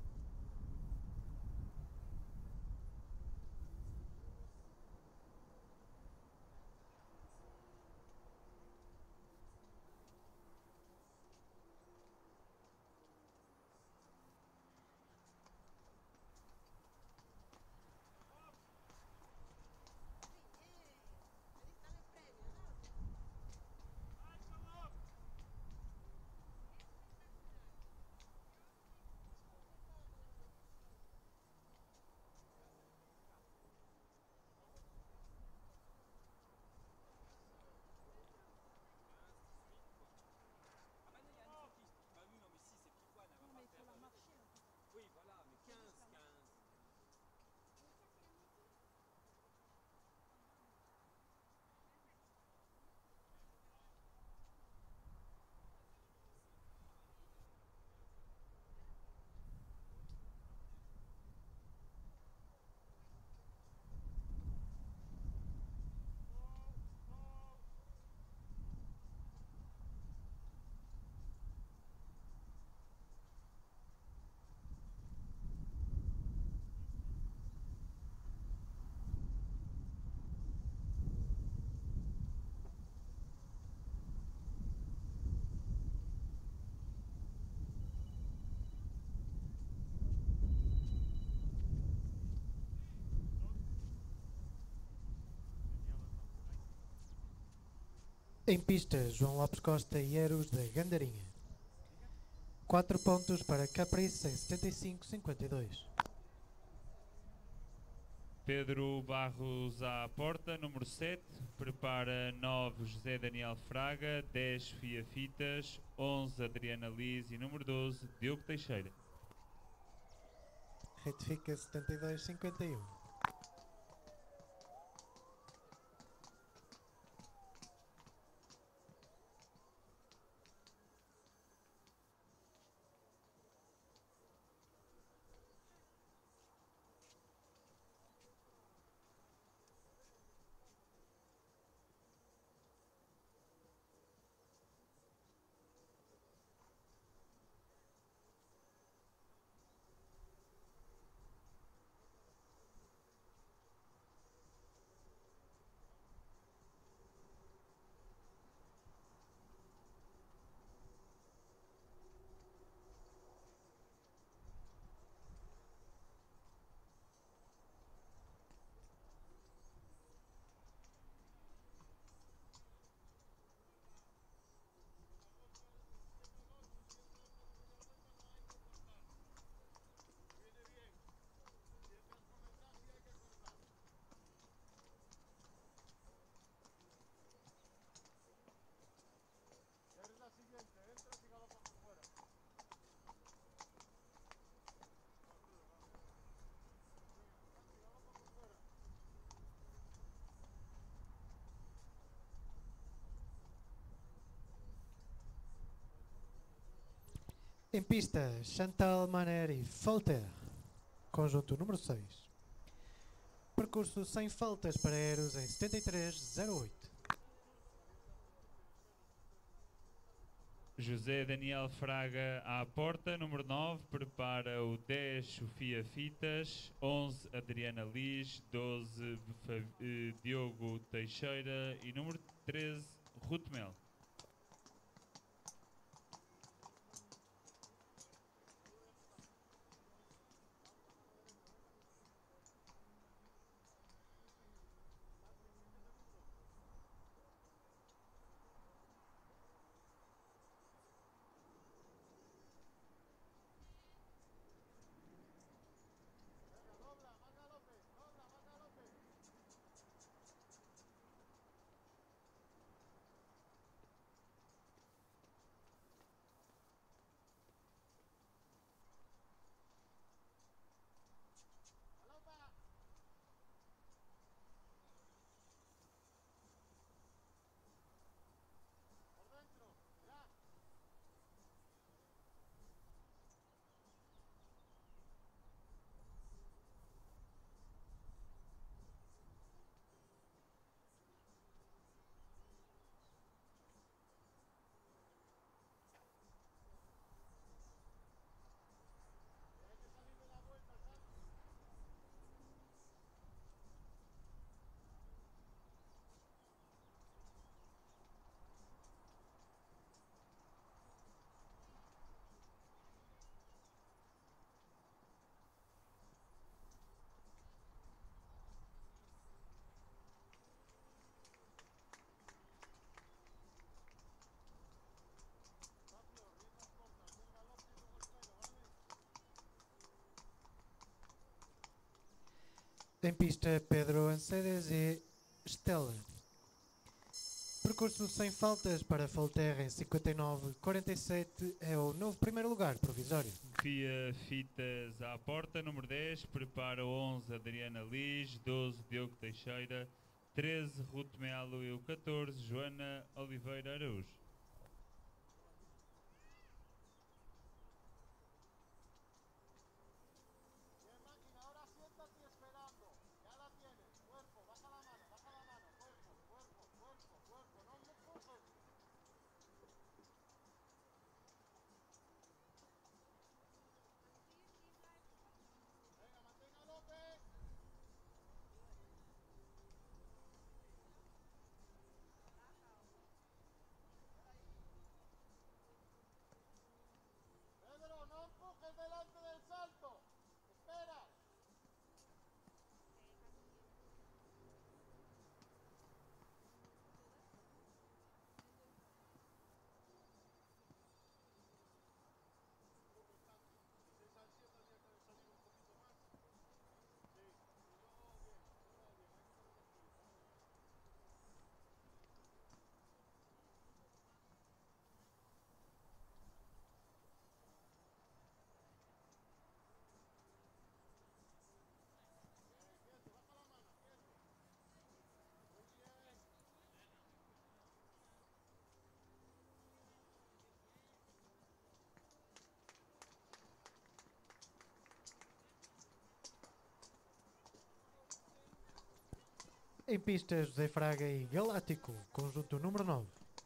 Em pista, João Lopes Costa e Eros da Gandarinha. 4 pontos para Caprice em 75-52. Pedro Barros à porta, número 7. Prepara 9 José Daniel Fraga, 10 Sofia Fitas, 11 Adriana Liz e número 12 Diogo Teixeira. Retifica 72-51. Em pista, Chantal Maner e Folter, conjunto número 6. Percurso sem faltas para Eros em 73-08. José Daniel Fraga à porta, número 9. Prepara o 10 Sofia Fitas, 11 Adriana Liz, 12 Diogo Teixeira e número 13 Ruth Mel. Em pista, Pedro Ancedes e Estela. Percurso sem faltas para Folterra em 59,47 é o novo primeiro lugar provisório. Fia Fitas à porta, número 10. Prepara o 11, Adriana Liz. 12, Diogo Teixeira. 13, Ruth Melo e o 14, Joana Oliveira Araújo. Bien, máquina, ahora siéntate esperando. Ya la tienes. Cuerpo, baja la mano, cuerpo, cuerpo, cuerpo, cuerpo. No me empujes. Venga, mantenga López. Pedro, no empujes delante del salto. Espera. Em pista, José Fraga e Galáctico, conjunto número 9.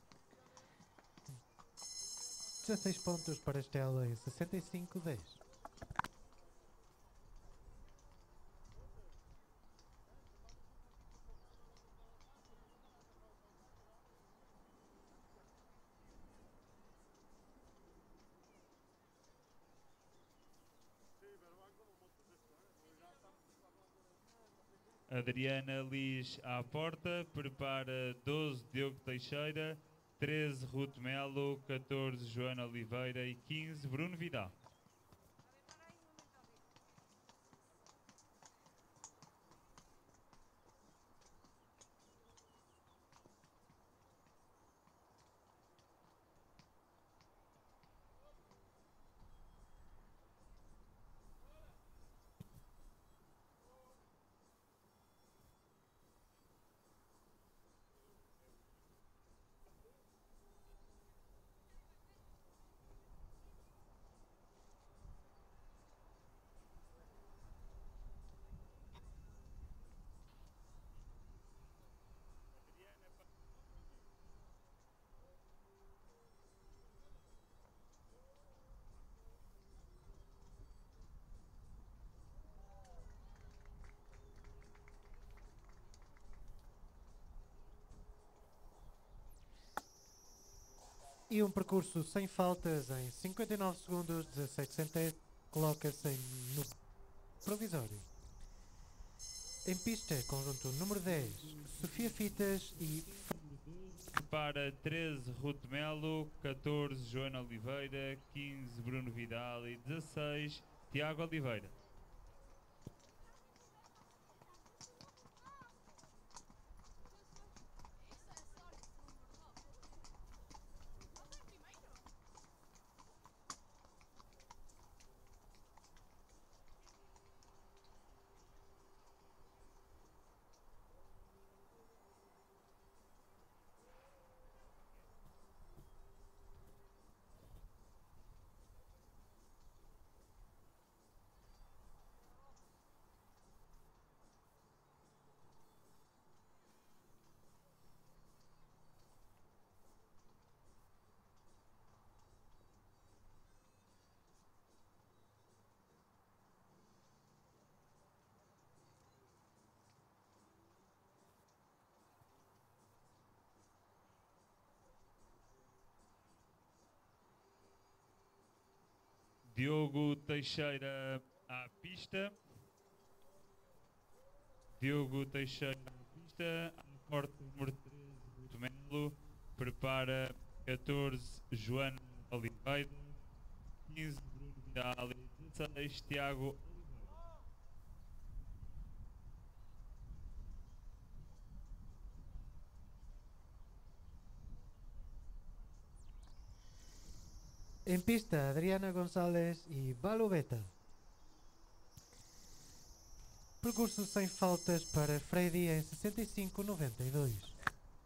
16 pontos para Estela em 65,10. Adriana Liz à porta, prepara 12, Diogo Teixeira. 13, Ruth Melo. 14, Joana Oliveira e 15, Bruno Vidal. E um percurso sem faltas em 59 segundos, 17 centésimos, coloca-se no provisório. Em pista, conjunto número 10, Sofia Fitas e Prepara 13, Ruth Melo. 14, Joana Oliveira. 15, Bruno Vidal e 16, Tiago Oliveira. Diogo Teixeira à pista. Diogo Teixeira à pista. À porta número 13, Ruth Melo. Prepara 14, Joana Oliveira. 15, Bruno Vidal e 16, Tiago Oliveira. Em pista, Adriana Gonçalves e Balubeta. Percurso sem faltas para Freddy em 65,92.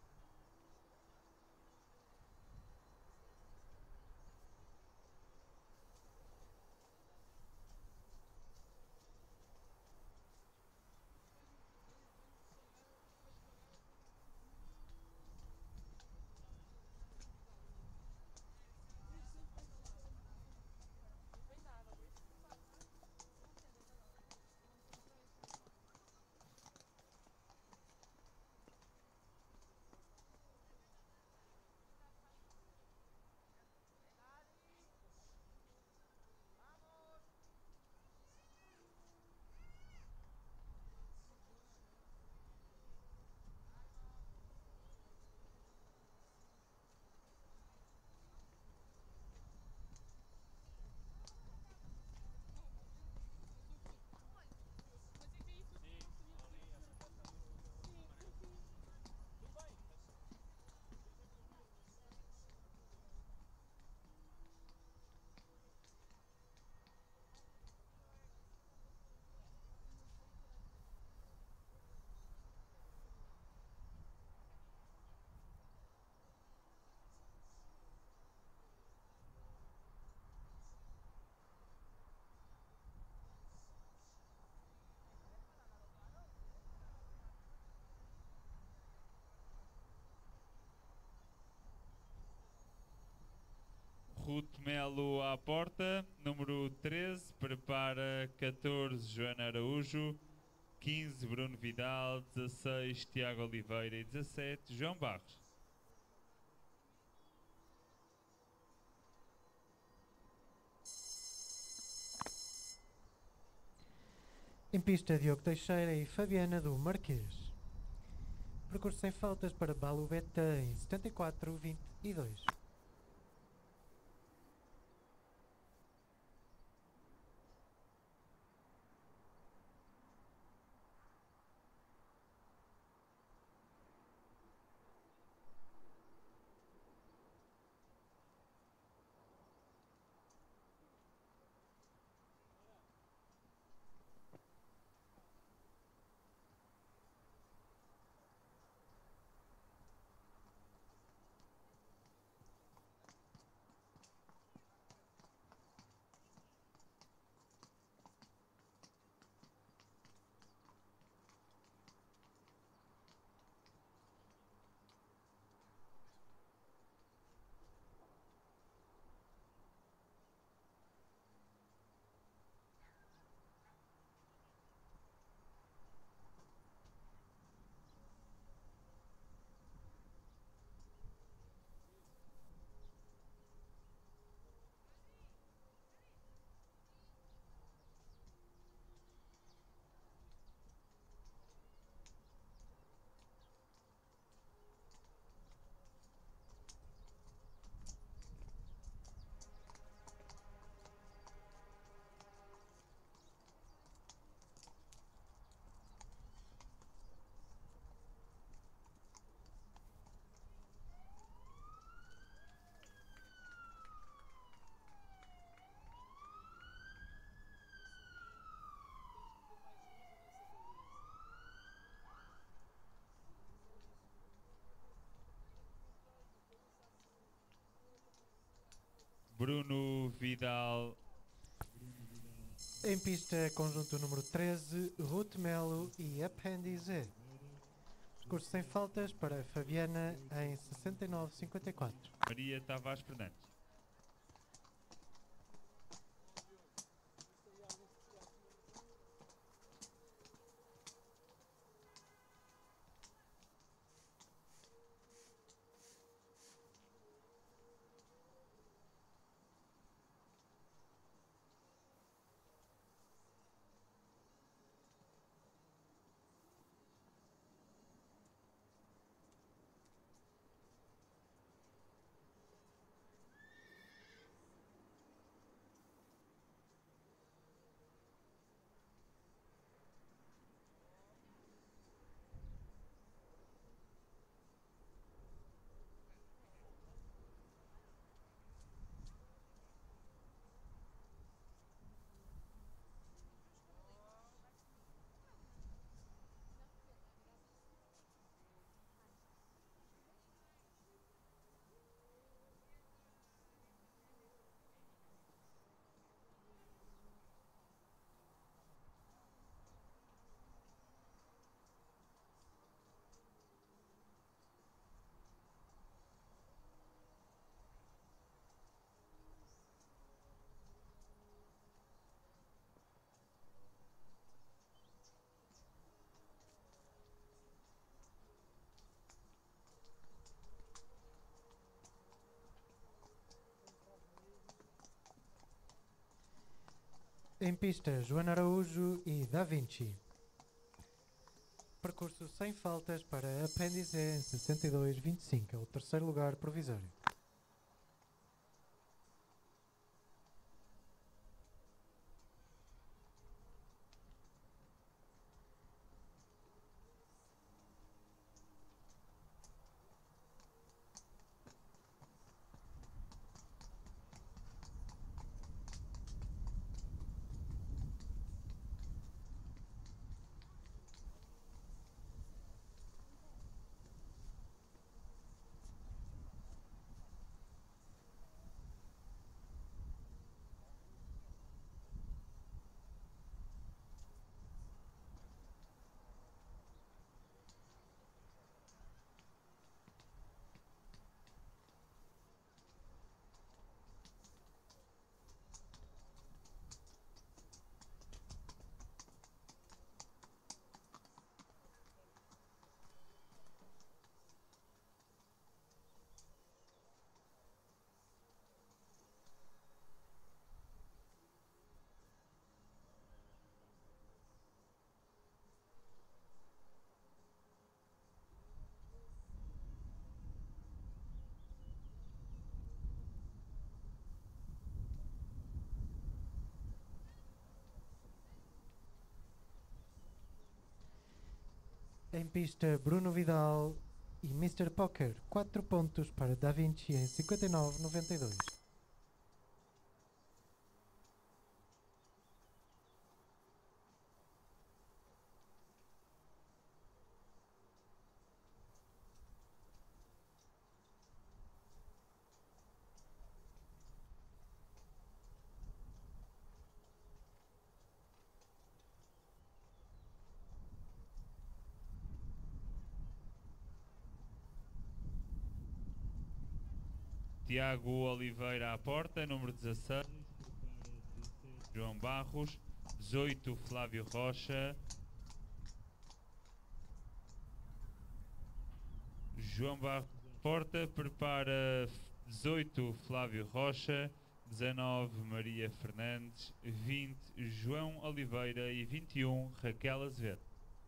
Ruth Melo à porta, número 13, prepara 14, Joana Araújo, 15, Bruno Vidal, 16, Tiago Oliveira e 17, João Barros. Em pista, Diogo Teixeira e Fabiana do Marquês. Percurso sem faltas para Balubeta em 74,22. Bruno Vidal. Em pista, conjunto número 13, Ruth Melo e Appendice. Percurso sem faltas para Fabiana em 69,54. Maria Tavares Fernandes. Em pista, Joana Araújo e Da Vinci. Percurso sem faltas para Apêndice em 62,25. É o terceiro lugar provisório. Em pista, Bruno Vidal e Mr. Poker. 4 pontos para Da Vinci em 59,92. Tiago Oliveira à porta, número 16. João Barros. 18, Flávio Rocha. João Barros à porta, prepara 18, Flávio Rocha. 19, Maria Fernandes. 20, João Oliveira. E 21, Raquel Azevedo.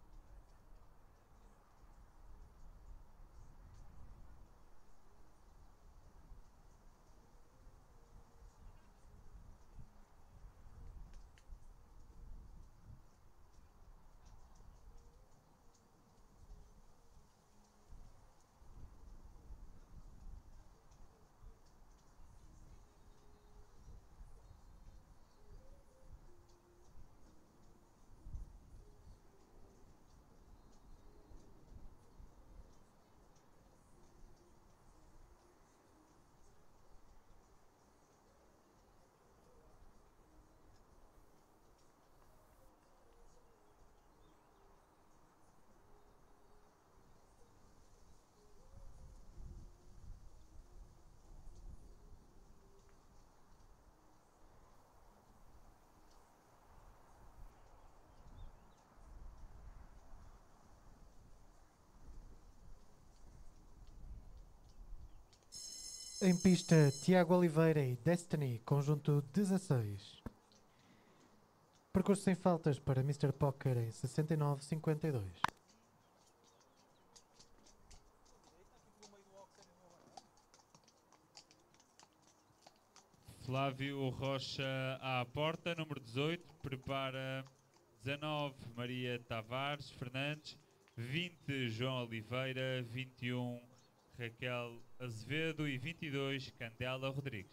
Em pista, Tiago Oliveira e Destiny, conjunto 16. Percurso sem faltas para Mr. Poker em 69,52. Flávio Rocha à porta, número 18. Prepara 19, Maria Tavares Fernandes. 20, João Oliveira. 21, Raquel Azevedo. E 22, Candela Rodrigues.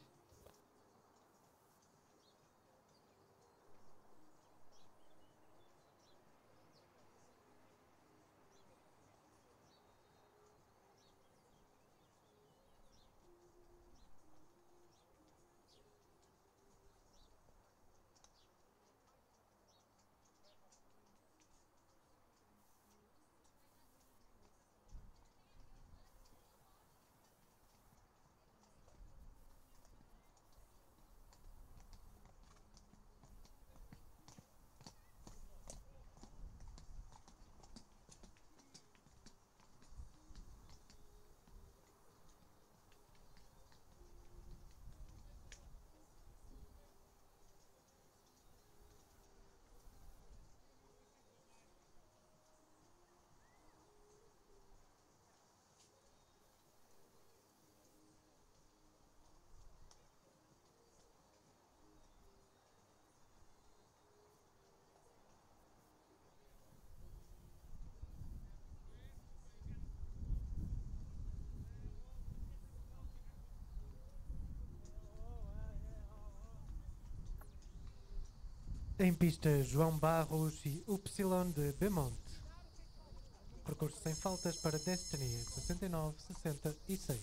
Em pista, João Barros e Upsilon de Beaumont. Percurso sem faltas para Destiny, 69-66.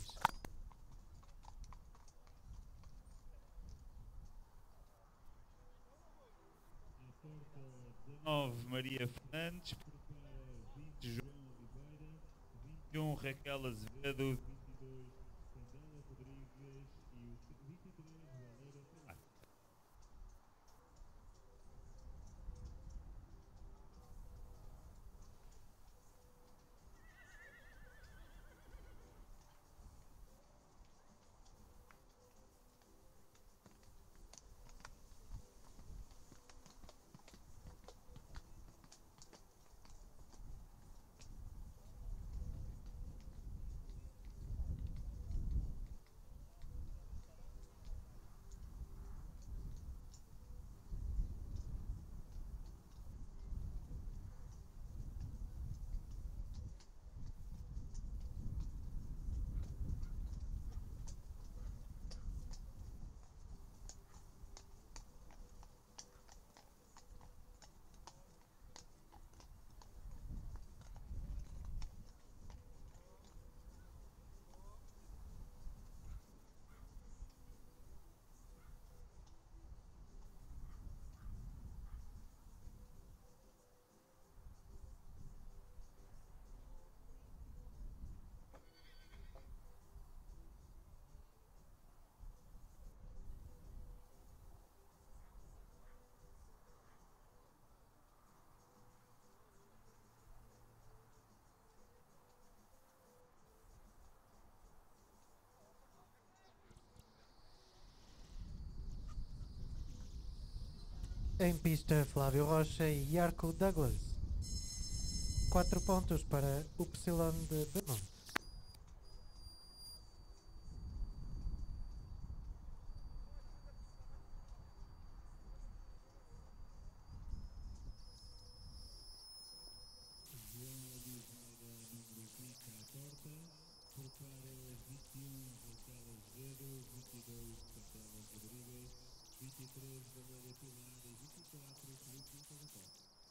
19 Maria Fernandes, prepara 20 João Oliveira, 21 Raquel Azevedo, 22 Candela Rodrigues e o 23 Valéria Pilar. 'Em pista, Flávio Rocha e Yarko Douglas. 4 pontos para Upsilon de Beaumont. João Oliveira, número 20 à porta, prepara 21 Raquel Azevedo, 22 Candela Rodrigues, 23 Valéria Pilar e 24 Felipe Cavacó.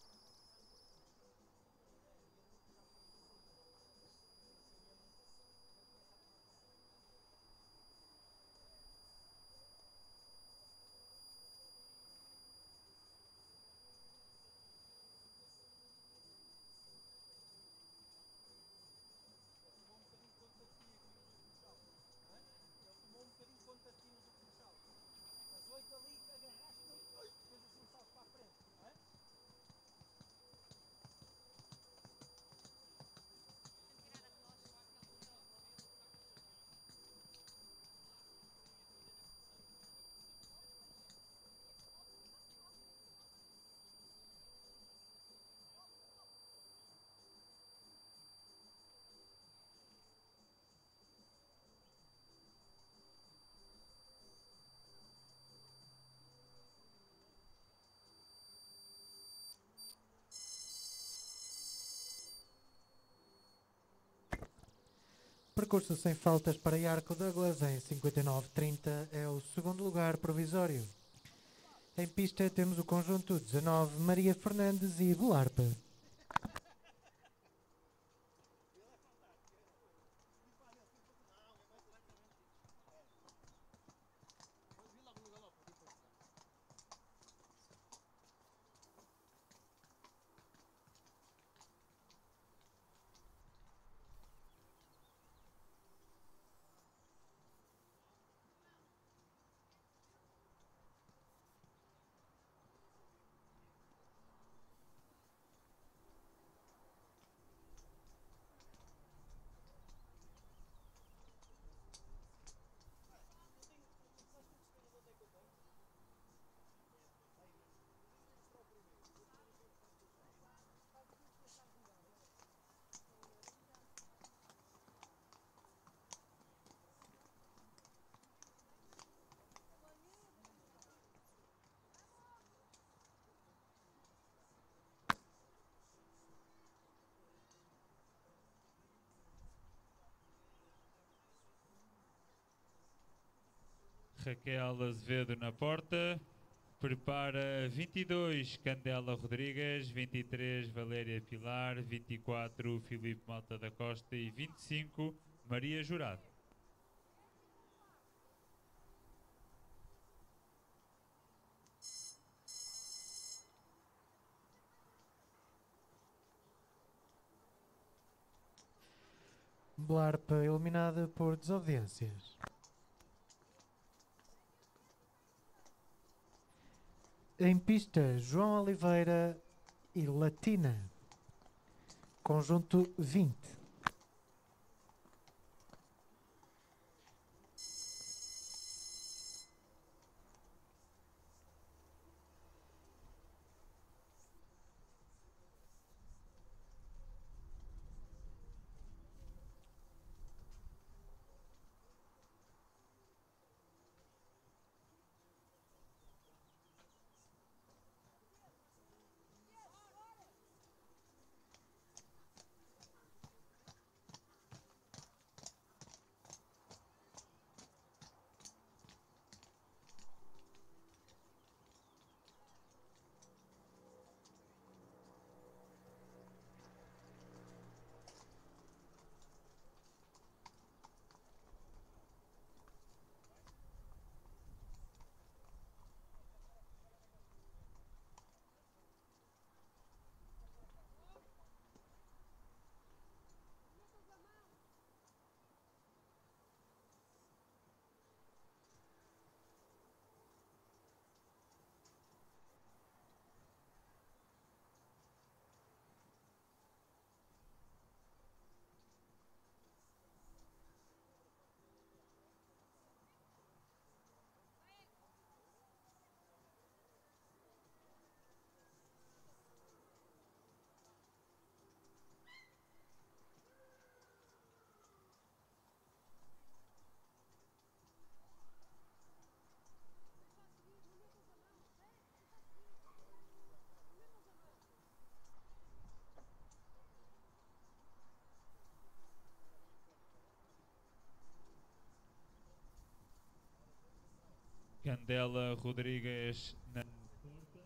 Percurso sem faltas para Yarko Douglas em 59-30 é o segundo lugar provisório. Em pista temos o conjunto 19 Maria Fernandes e Belarpe. Raquel Azevedo na porta, Prepara 22, Candela Rodrigues, 23, Valéria Pilar, 24, Filipe Malta da Costa e 25, Maria Jurado. Blarpa eliminada por desobediências. Em pista, João Oliveira e Latina. Conjunto 20. Candela Rodrigues na porta.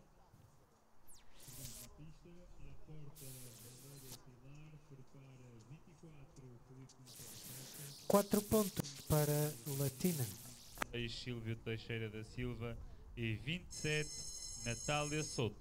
Segunda pista, à porta Valéria Pilar, prepara 24, Filipe Malta da Costa. 4 pontos para Latina. 6, Silvio Teixeira da Silva e 27, Natália Souto.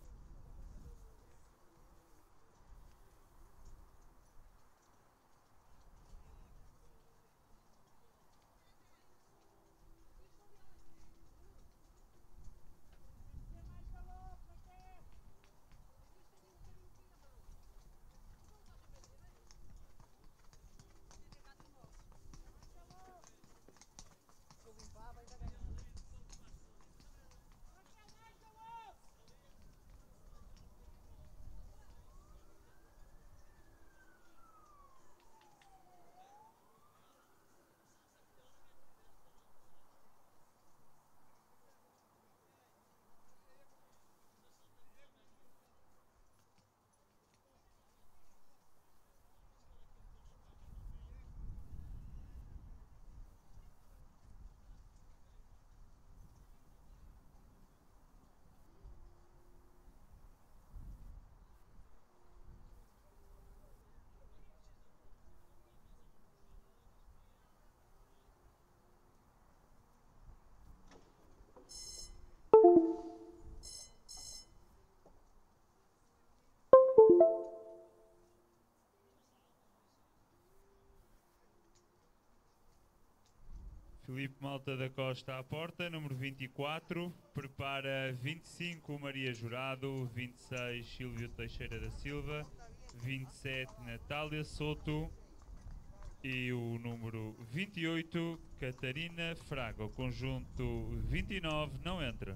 Filipe Malta da Costa à porta, número 24. Prepara 25, Maria Jurado. 26, Silvio Teixeira da Silva. 27, Natália Souto. E o número 28, Catarina Fraga. O conjunto 29 não entra.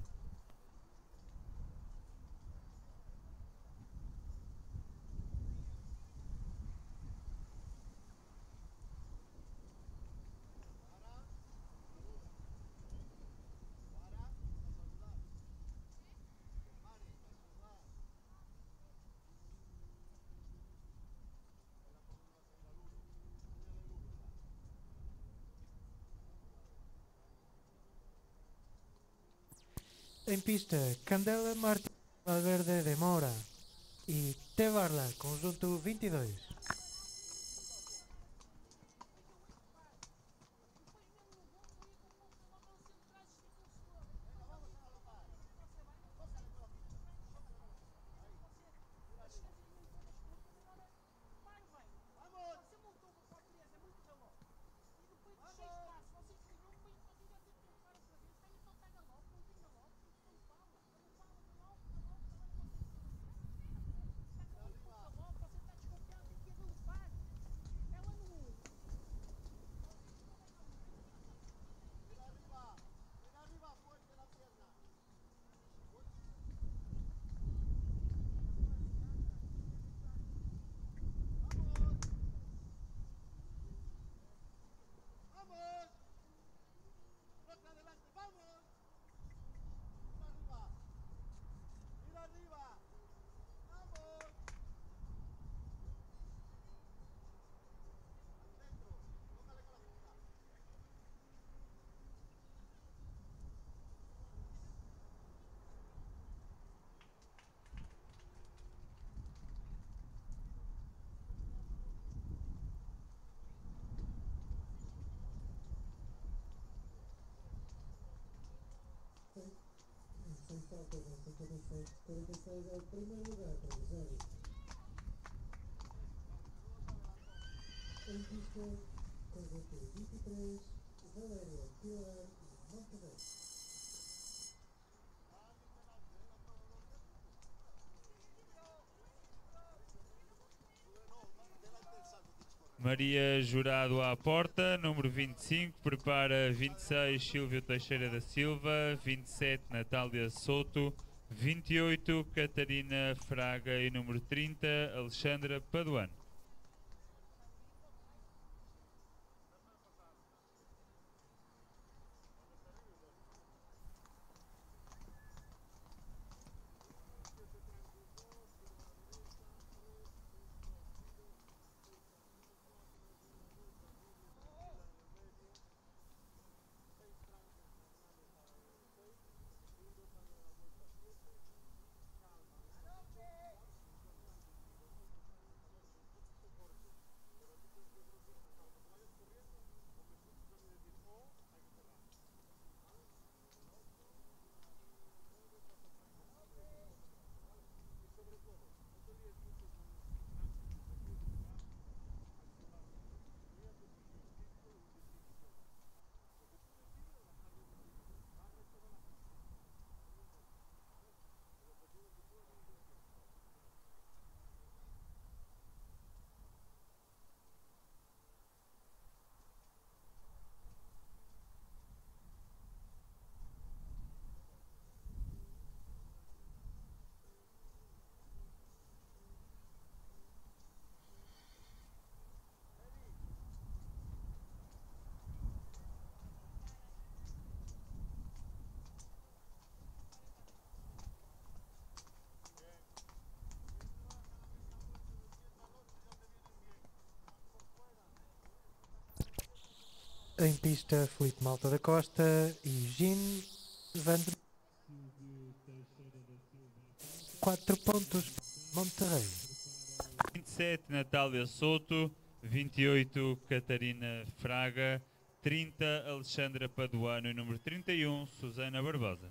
Em pista, Candela Martins Valverde de Moura e Tevarla, conjunto 22. Sem falta de 46 é o primeiro lugar provisório. Em pista, conjunto 23, Valéria Pilar e Monterrey. Maria Jurado à porta, número 25, prepara 26 Silvio Teixeira da Silva, 27 Natália Souto, 28 Catarina Fraga e número 30 Alexandra Paduano. Em pista, Filipe Malta da Costa e Jean Van der 4 pontos, Monterrey. 27 Natália Souto, 28 Catarina Fraga, 30 Alexandra Paduano e número 31 Susana Barbosa.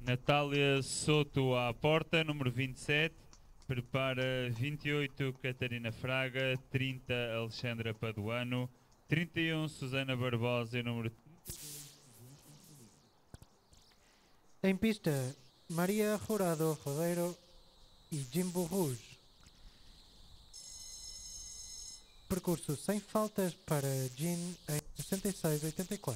Natália Soto à porta, número 27. Prepara 28, Catarina Fraga. 30, Alexandra Paduano. 31, Susana Barbosa e número... Em pista, Maria Jurado Rodeiro e Jimbo Rouge. Percurso sem faltas para Jean em 66,84.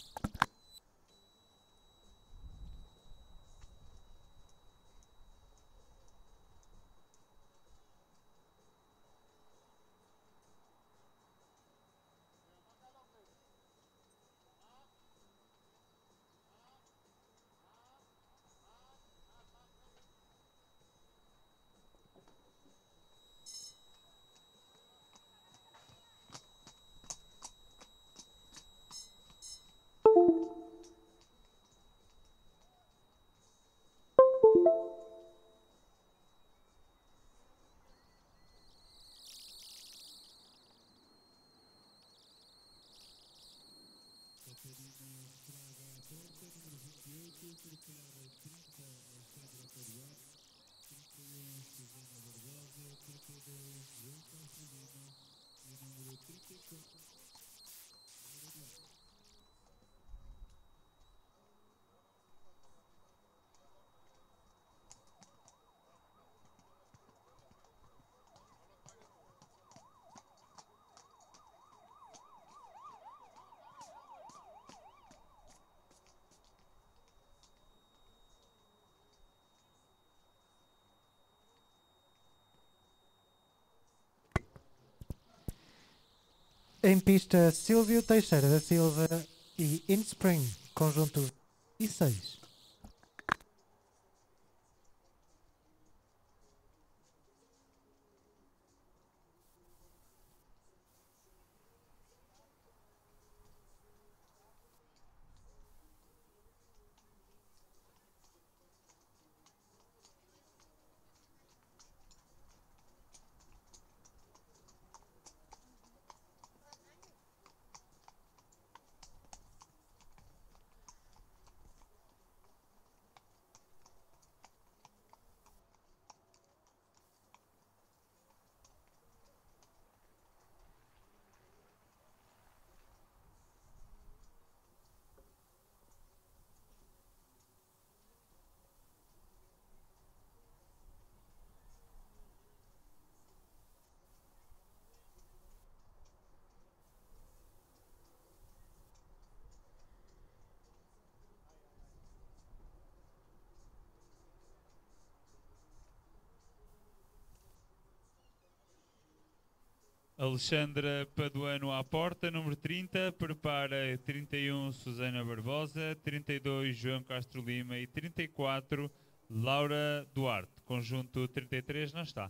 Em pista, Silvio Teixeira da Silva e In Spring, conjunto 26. Alexandra Paduano à porta, número 30. Prepara 31, Susana Barbosa. 32, João Castro Lima. E 34, Laura Duarte. Conjunto 33 não está.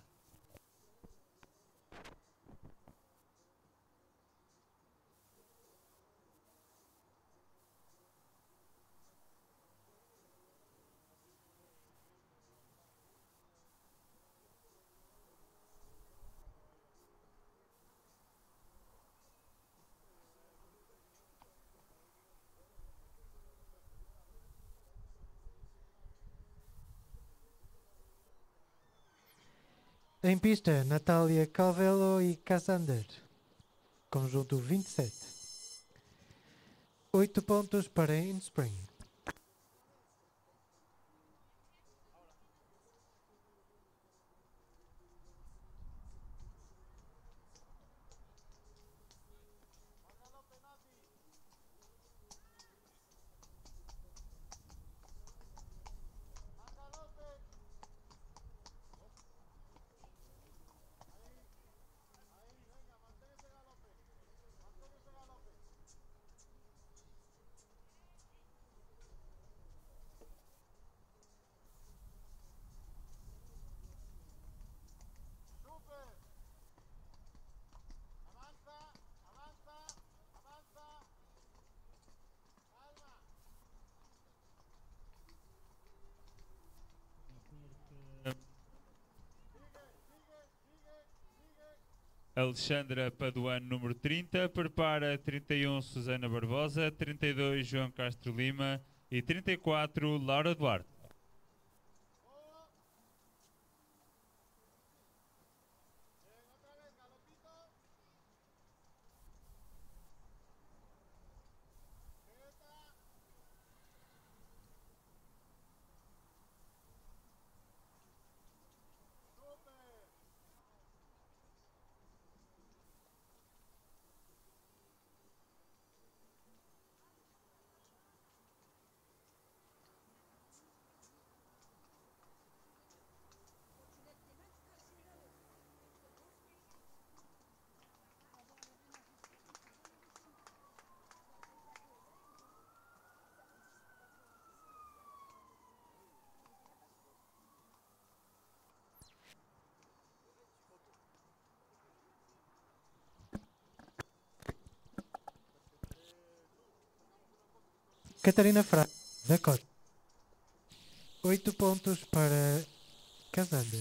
Em pista, Natália Calvelo e Cassander, conjunto 27. 8 pontos para In Spring. Alexandra Paduano, número 30. Prepara 31, Susana Barbosa. 32, João Castro Lima. E 34, Laura Duarte. Catarina Fraga, da Cota. 8 pontos para Casander.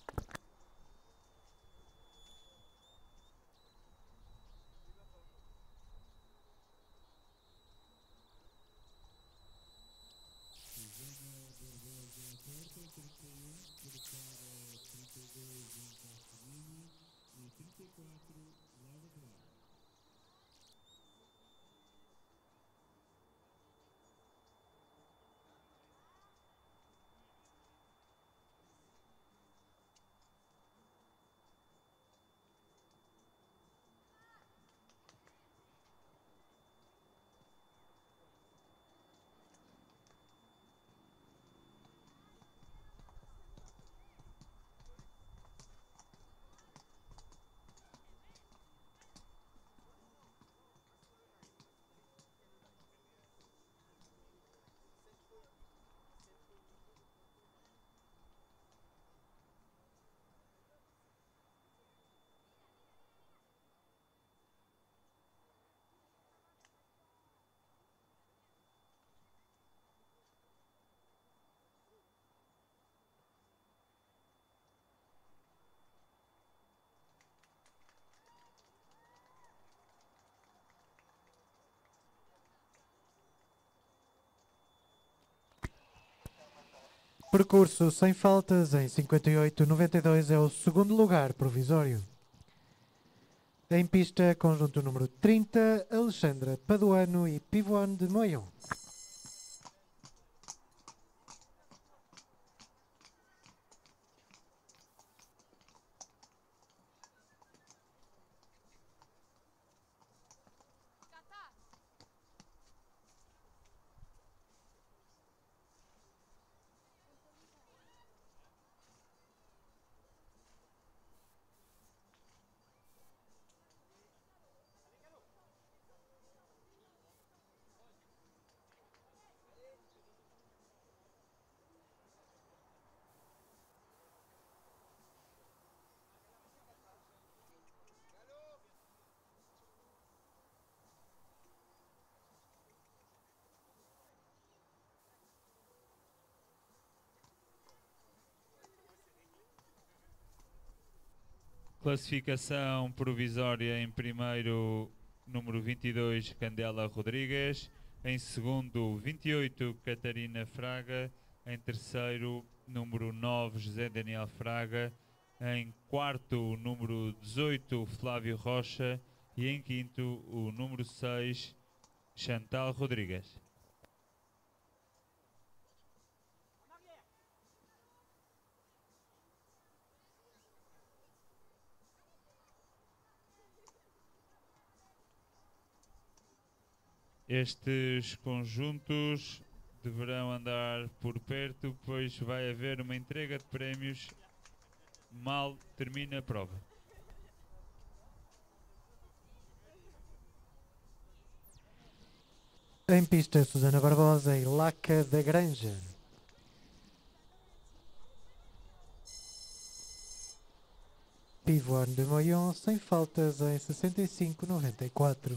Percurso sem faltas em 58,92 é o segundo lugar provisório. Em pista, conjunto número 30, Alexandra Paduano e Pivoine de Moyon. Classificação provisória em primeiro, número 22, Candela Rodrigues. Em segundo, 28, Catarina Fraga. Em terceiro, número 9, José Daniel Fraga. Em quarto, número 18, Flávio Rocha. E em quinto, o número 6, Chantal Rodrigues. Estes conjuntos deverão andar por perto, pois vai haver uma entrega de prémios mal termina a prova. Em pista, Susana Barbosa e Laca da Granja. Pivoine de Moyon sem faltas em 65,94.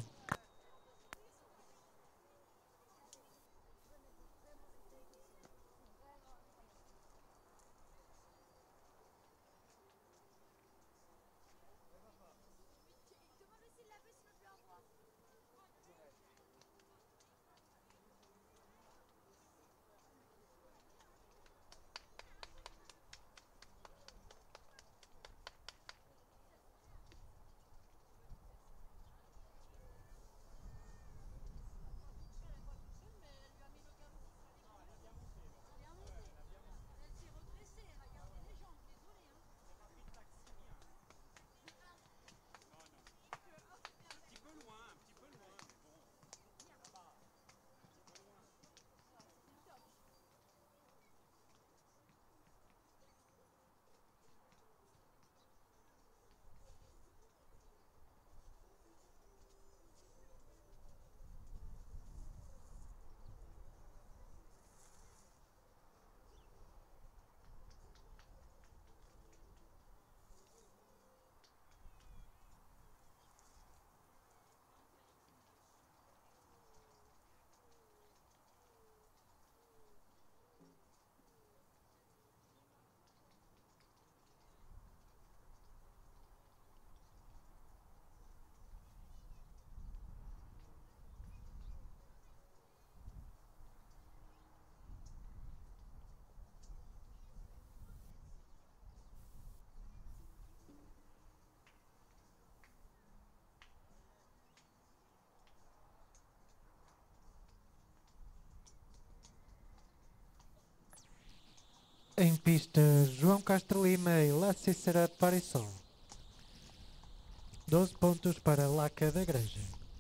Em pista, João Castro Lima e La Cícera Parisol. 12 pontos para Laca da Igreja.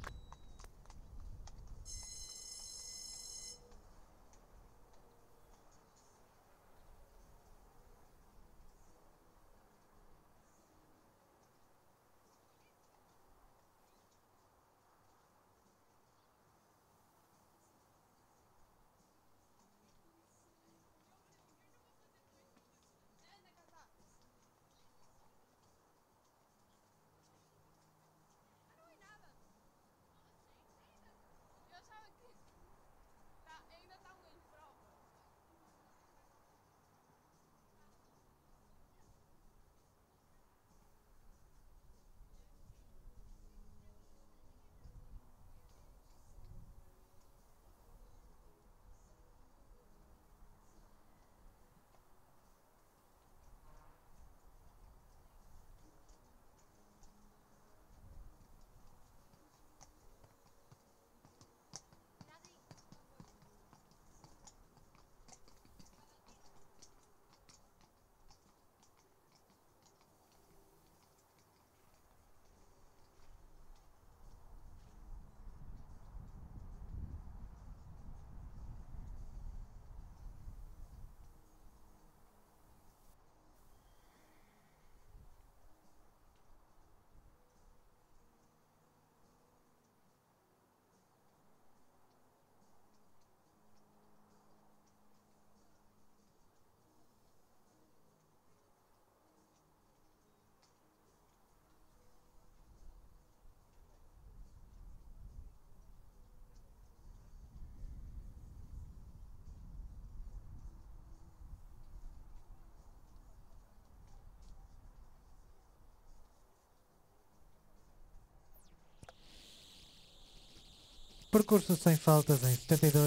Percurso sem faltas em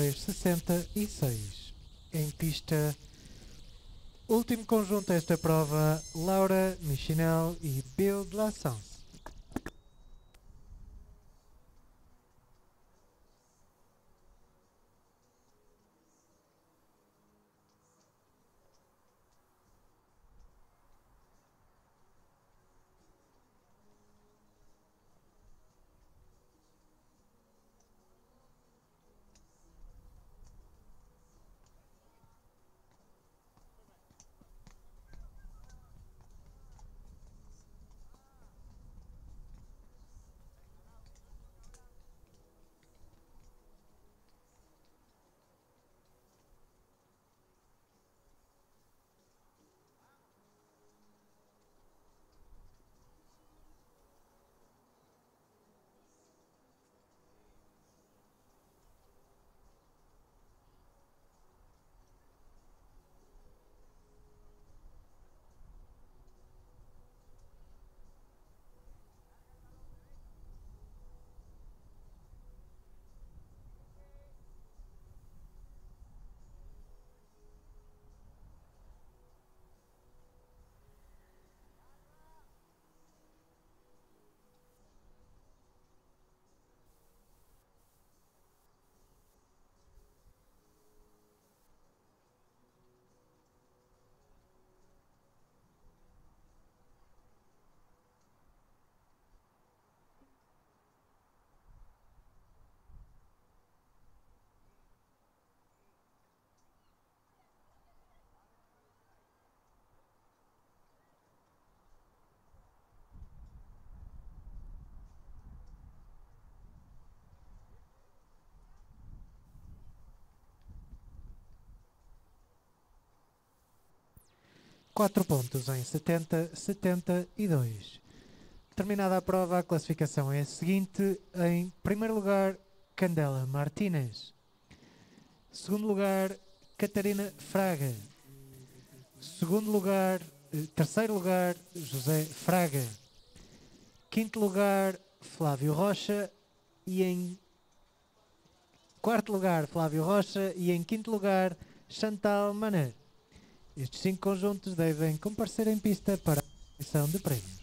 72,66. Em pista, último conjunto desta prova, Laura Michinel e Bill de la Sance. Quatro pontos em 70-72. Terminada a prova, a classificação é a seguinte. Em primeiro lugar, Candela Martínez. Segundo lugar, Catarina Fraga. Terceiro lugar, José Fraga. Quinto lugar, Flávio Rocha. E em quarto lugar, Flávio Rocha. E em quinto lugar, Chantal Mané. Estes 5 conjuntos devem comparecer em pista para a distribuição de prémios.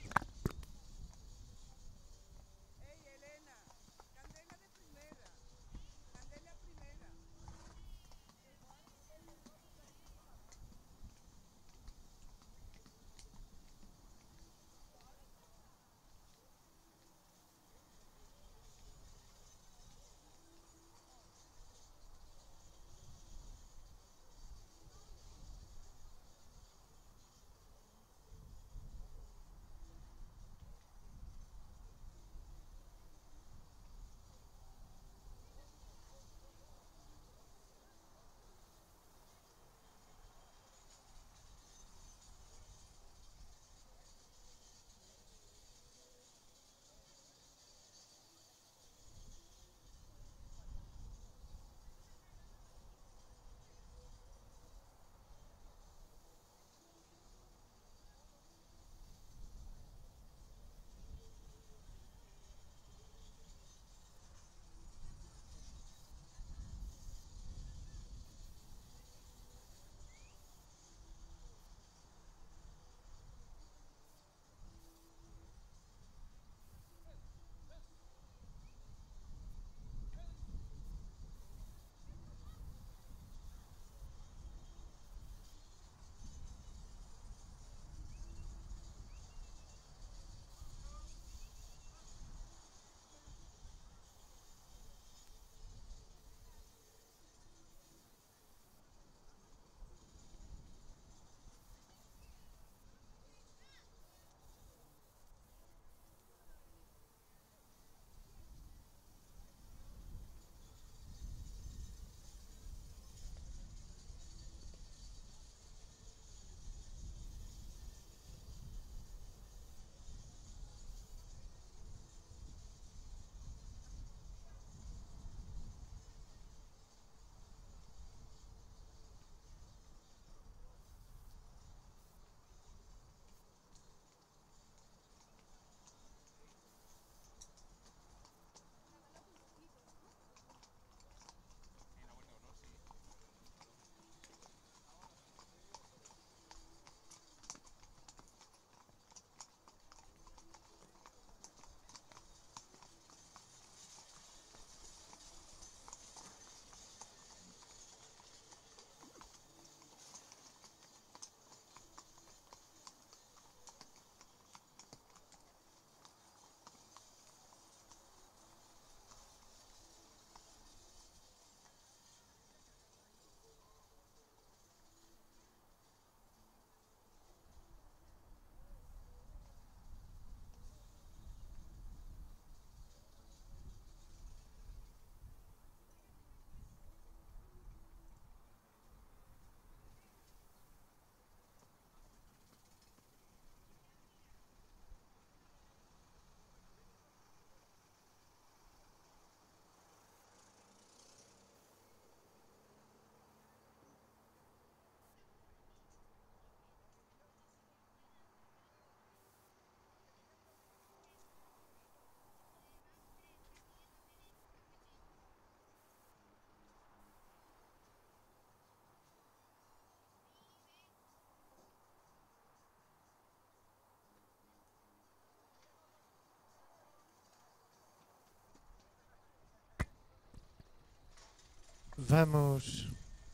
Vamos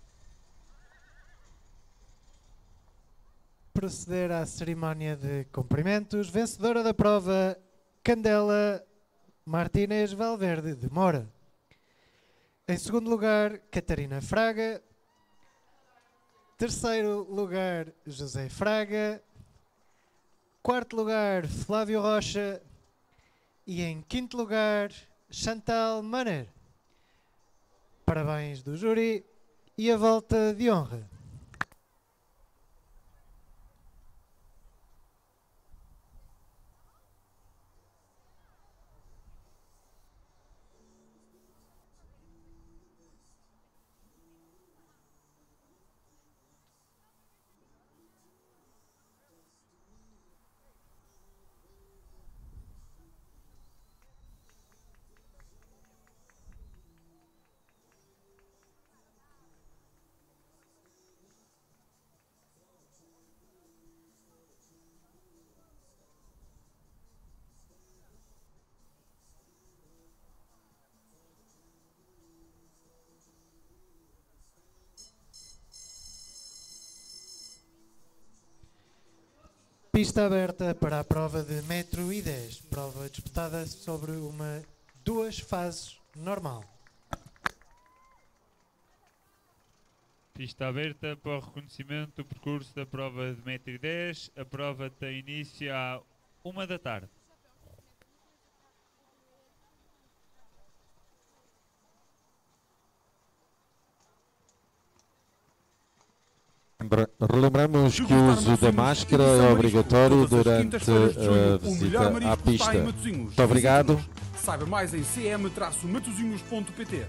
proceder à cerimónia de cumprimentos. Vencedora da prova, Candela Martínez Valverde de Mora. Em segundo lugar, Catarina Fraga. Terceiro lugar, José Fraga. Quarto lugar, Flávio Rocha. E em quinto lugar, Chantal Manner. Parabéns do júri e a volta de honra. Pista aberta para a prova de 1,10 m, prova disputada sobre duas fases normal. Pista aberta para o reconhecimento do percurso da prova de 1,10 m. A prova tem início à 1 da tarde. Relembramos que o uso da máscara é obrigatório durante a visita à pista. Muito obrigado. Saiba mais em cm-matosinhos.pt.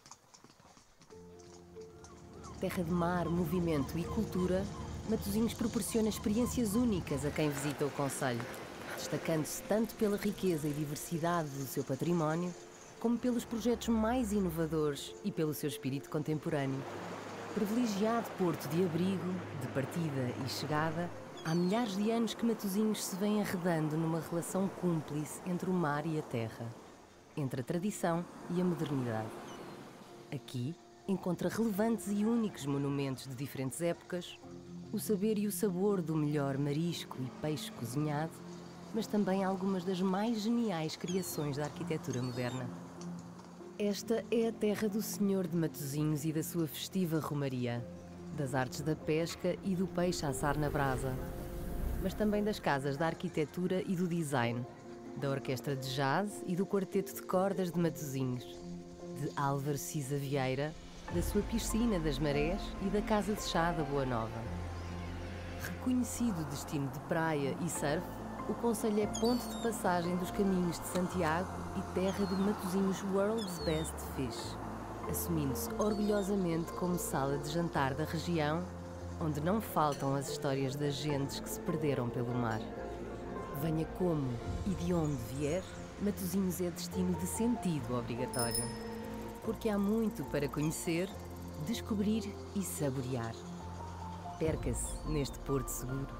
Terra de mar, movimento e cultura, Matosinhos proporciona experiências únicas a quem visita o concelho, destacando-se tanto pela riqueza e diversidade do seu património, como pelos projetos mais inovadores e pelo seu espírito contemporâneo. Privilegiado porto de abrigo, de partida e chegada, há milhares de anos que Matosinhos se vem arredando numa relação cúmplice entre o mar e a terra, entre a tradição e a modernidade. Aqui encontra relevantes e únicos monumentos de diferentes épocas, o saber e o sabor do melhor marisco e peixe cozinhado, mas também algumas das mais geniais criações da arquitetura moderna. Esta é a terra do Senhor de Matosinhos e da sua festiva romaria, das artes da pesca e do peixe a assar na brasa, mas também das casas da arquitetura e do design, da orquestra de jazz e do quarteto de cordas de Matosinhos, de Álvaro Cisa Vieira, da sua piscina das Marés e da Casa de Chá da Boa Nova. Reconhecido destino de praia e surf, o concelho é ponto de passagem dos caminhos de Santiago e terra de Matosinhos World's Best Fish, assumindo-se orgulhosamente como sala de jantar da região, onde não faltam as histórias das gentes que se perderam pelo mar. Venha como e de onde vier, Matosinhos é destino de sentido obrigatório, porque há muito para conhecer, descobrir e saborear. Perca-se neste porto seguro.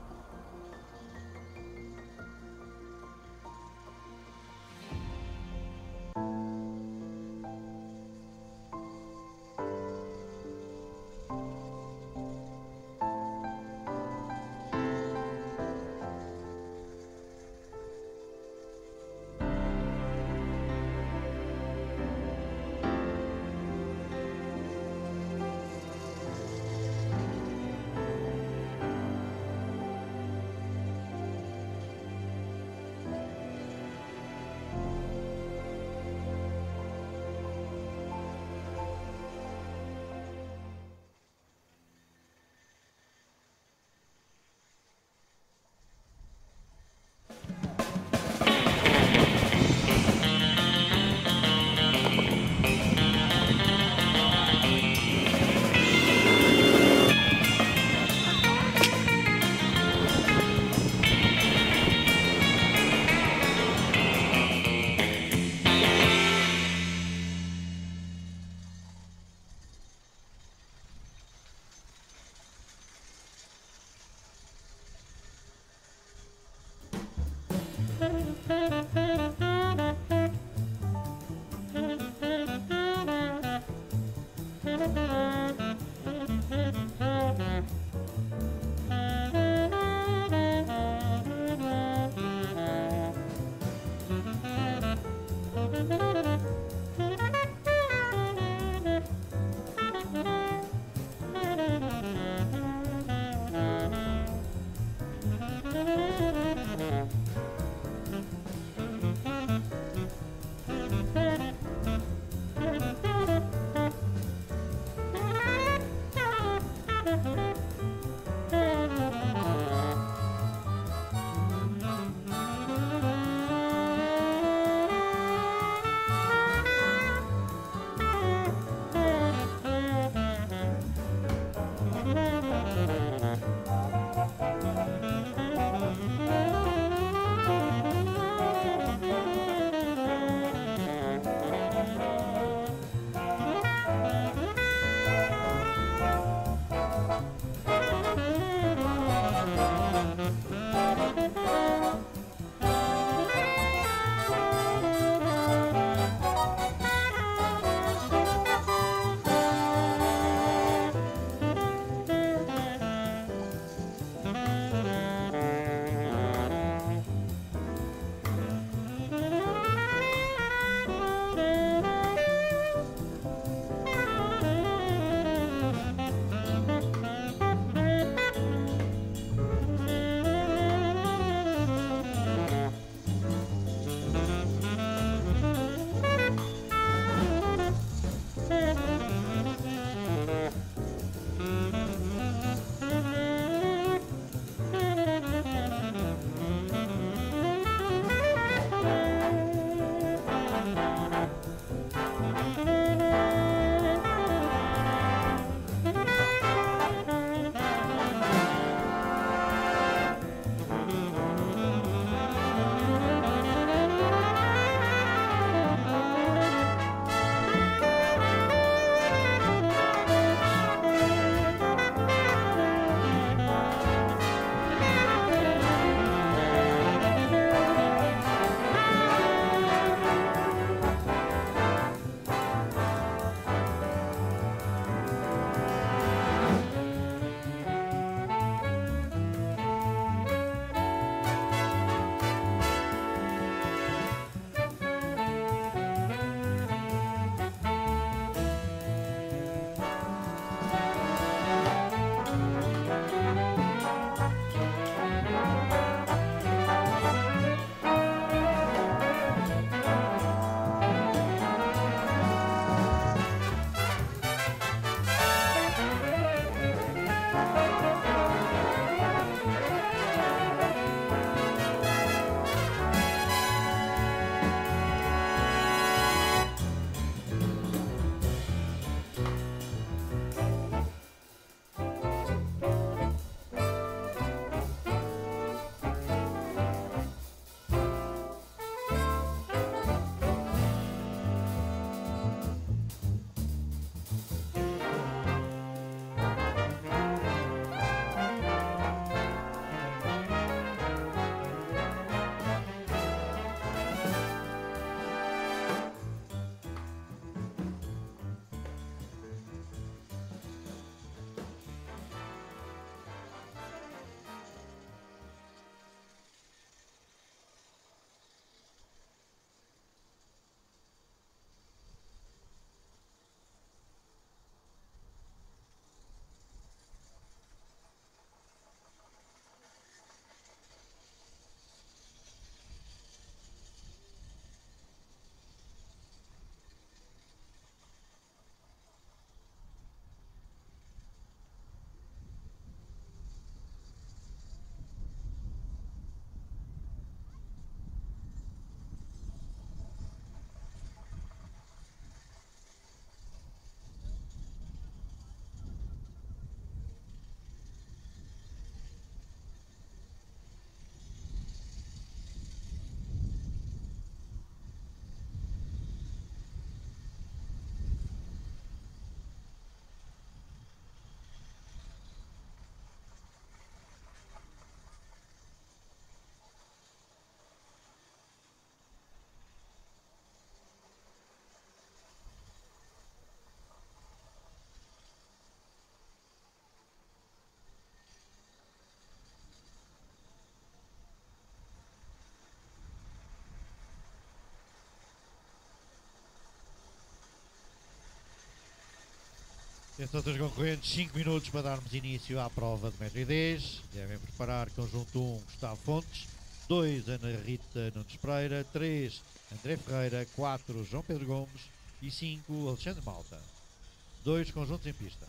Estes outros concorrentes, 5 minutos para darmos início à prova de 1,10 m. Devem preparar conjunto 1, Gustavo Fontes, 2, Ana Rita Nunes Pereira, 3, André Ferreira, 4, João Pedro Gomes e 5, Alexandre Malta. 2 conjuntos em pista.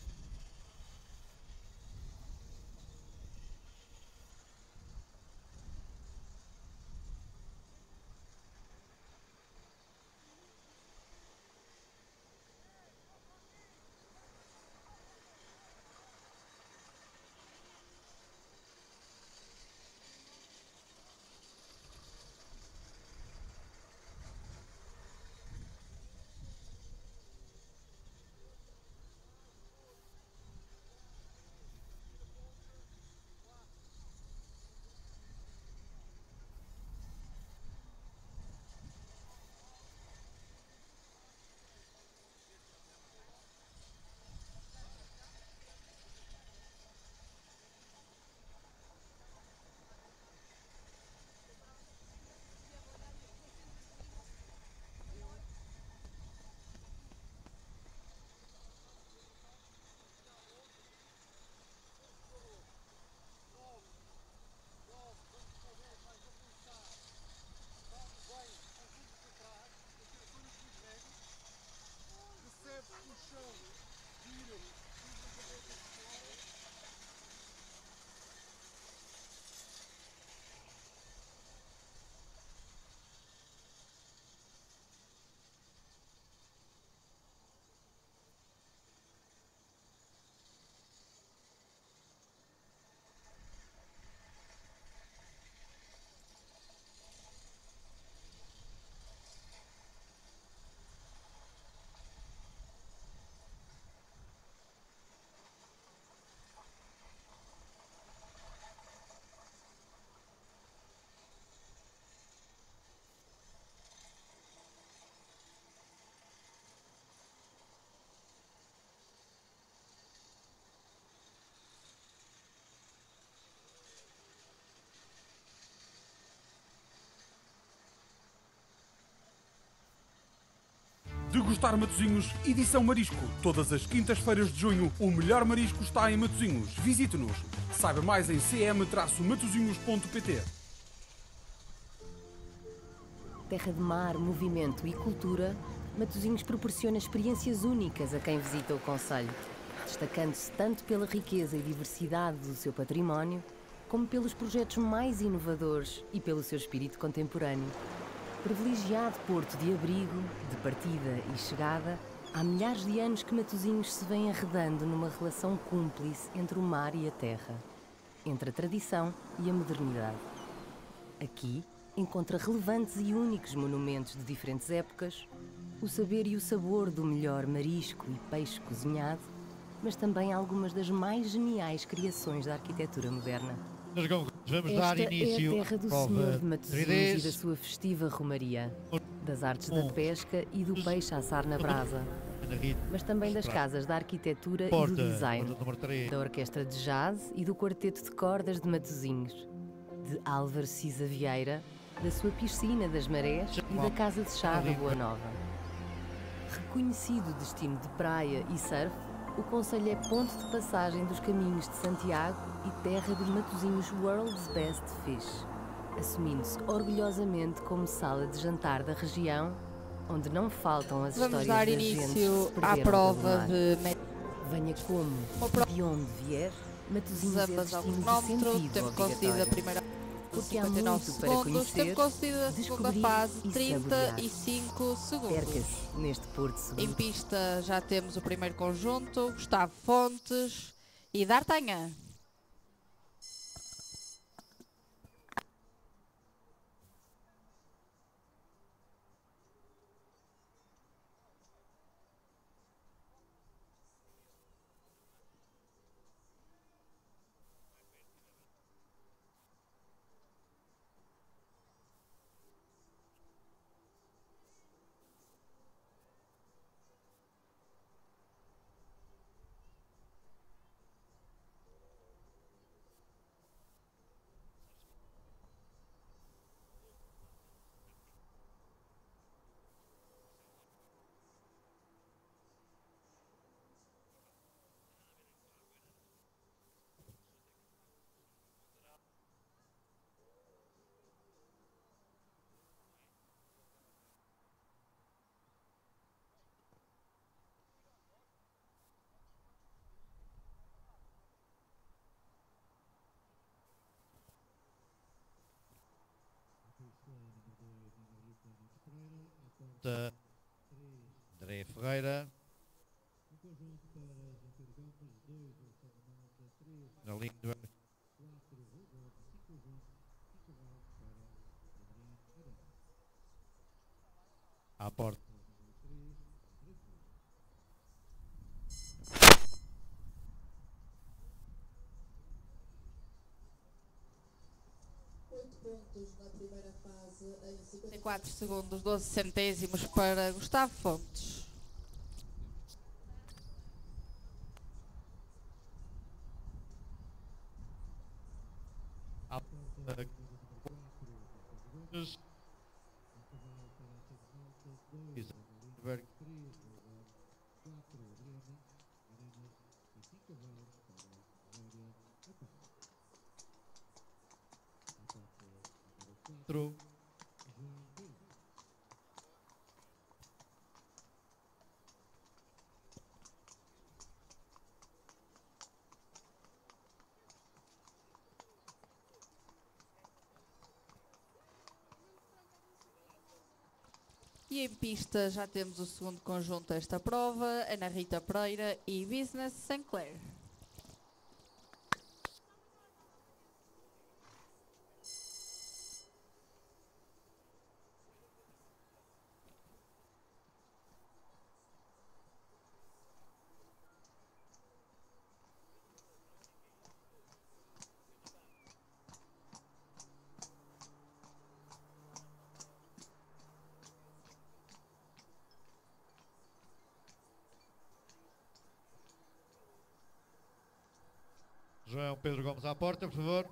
Degustar Matosinhos, edição Marisco. Todas as quintas-feiras de junho, o melhor marisco está em Matosinhos. Visite-nos. Saiba mais em cm-matosinhos.pt. Terra de mar, movimento e cultura, Matosinhos proporciona experiências únicas a quem visita o concelho, destacando-se tanto pela riqueza e diversidade do seu património, como pelos projetos mais inovadores e pelo seu espírito contemporâneo. Privilegiado porto de abrigo, de partida e chegada, há milhares de anos que Matosinhos se vem arredando numa relação cúmplice entre o mar e a terra, entre a tradição e a modernidade. Aqui encontra relevantes e únicos monumentos de diferentes épocas, o saber e o sabor do melhor marisco e peixe cozinhado, mas também algumas das mais geniais criações da arquitetura moderna. Vamos dar início é a terra do à prova Senhor de Matosinhos e da de sua festiva romaria, das artes da pesca e do peixe a assar na brasa, mas também das casas da arquitetura e do design, da orquestra de jazz e do quarteto de cordas de Matosinhos, de Álvaro Cisa Vieira, da sua piscina das marés e da casa de chá da Boa Nova. Reconhecido destino de praia e surf, o concelho é ponto de passagem dos caminhos de Santiago e terra de Matosinhos World's Best Fish, assumindo-se orgulhosamente como sala de jantar da região, onde não faltam as Vamos histórias dar das gentes que se início à perderam prova pelo mar. de Venha como e de onde vier, Matosinhos é ambas ao destino de cronómetro. sentido Tempo concedido a obrigatório. primeira Porque há 59 muito para segundos. Tempo conhecer, concedido a segunda descobrir fase, e 35 segundos. Perca-se neste porto Em seguro. pista já temos o primeiro conjunto, Gustavo Fontes e D'Artagnan. porta, André Ferreira. Na linha à porta. Na primeira fase, em 54 segundos, 12 centésimos para Gustavo Fontes. E em pista já temos o segundo conjunto desta prova, Ana Rita Pereira e Business Sinclair. João Pedro Gomes à porta, por favor.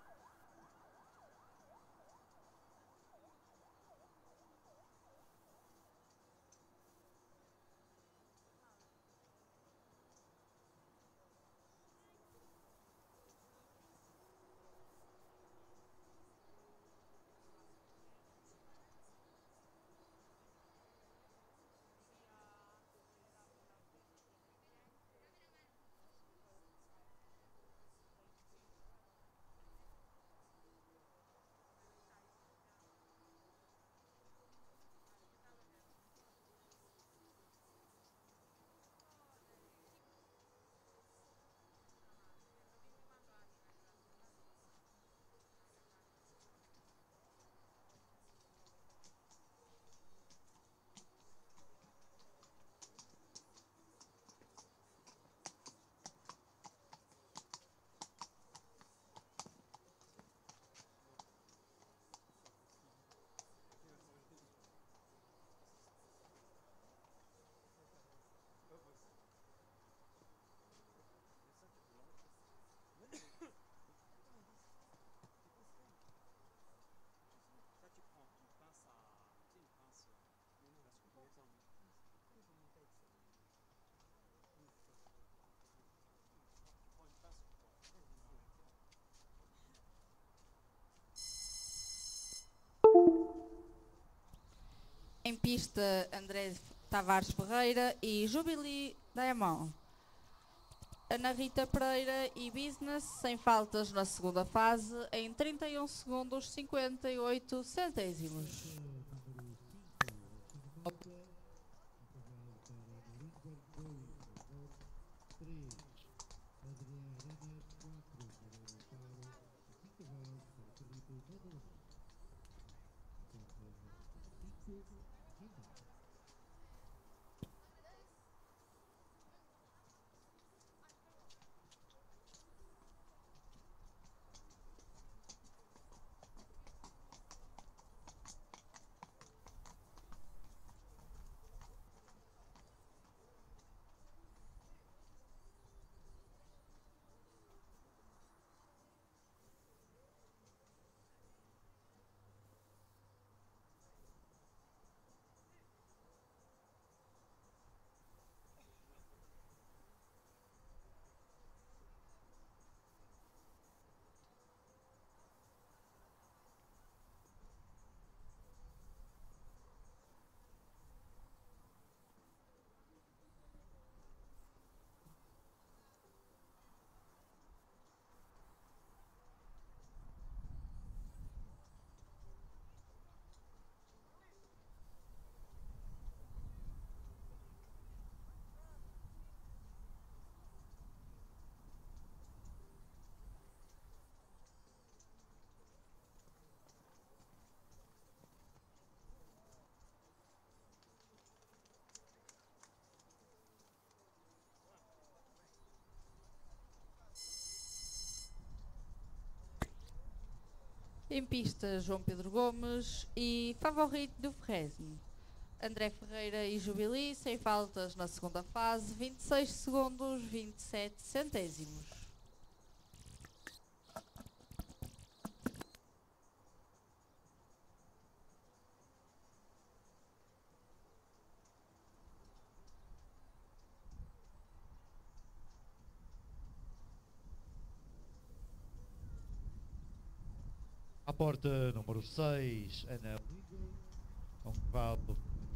Em pista, André Tavares Ferreira e Jubilee Diamond. Ana Rita Pereira e Business, sem faltas na segunda fase, em 31 segundos 58 centésimos. Em pista, João Pedro Gomes e Favorite do Fresne. André Ferreira e Jubilee, sem faltas na segunda fase, 26 segundos, 27 centésimos. À porta número 6, Ana com cavalo.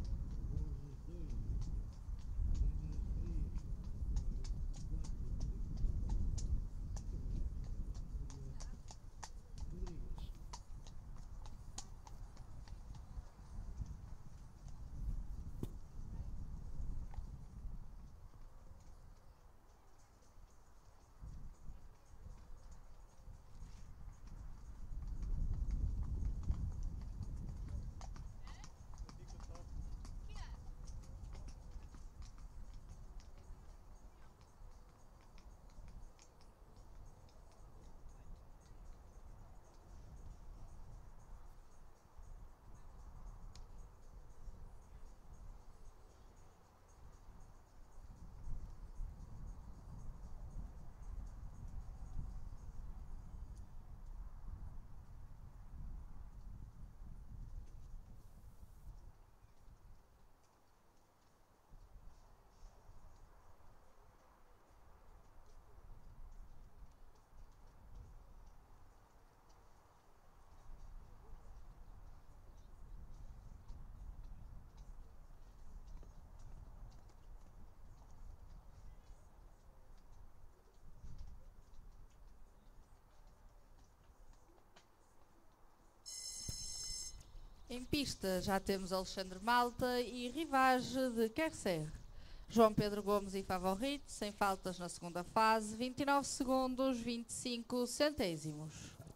Em pista já temos Alexandre Malta e Rivage de Quercer. João Pedro Gomes e Favorite, sem faltas na segunda fase, 29 segundos, 25 centésimos.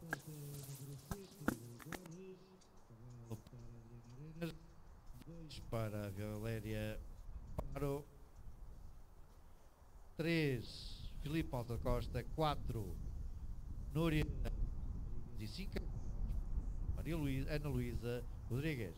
Para a Valéria Paro, 3 Filipe Alta Costa, 4 Núria e 5 Ana Luísa Rodrigues.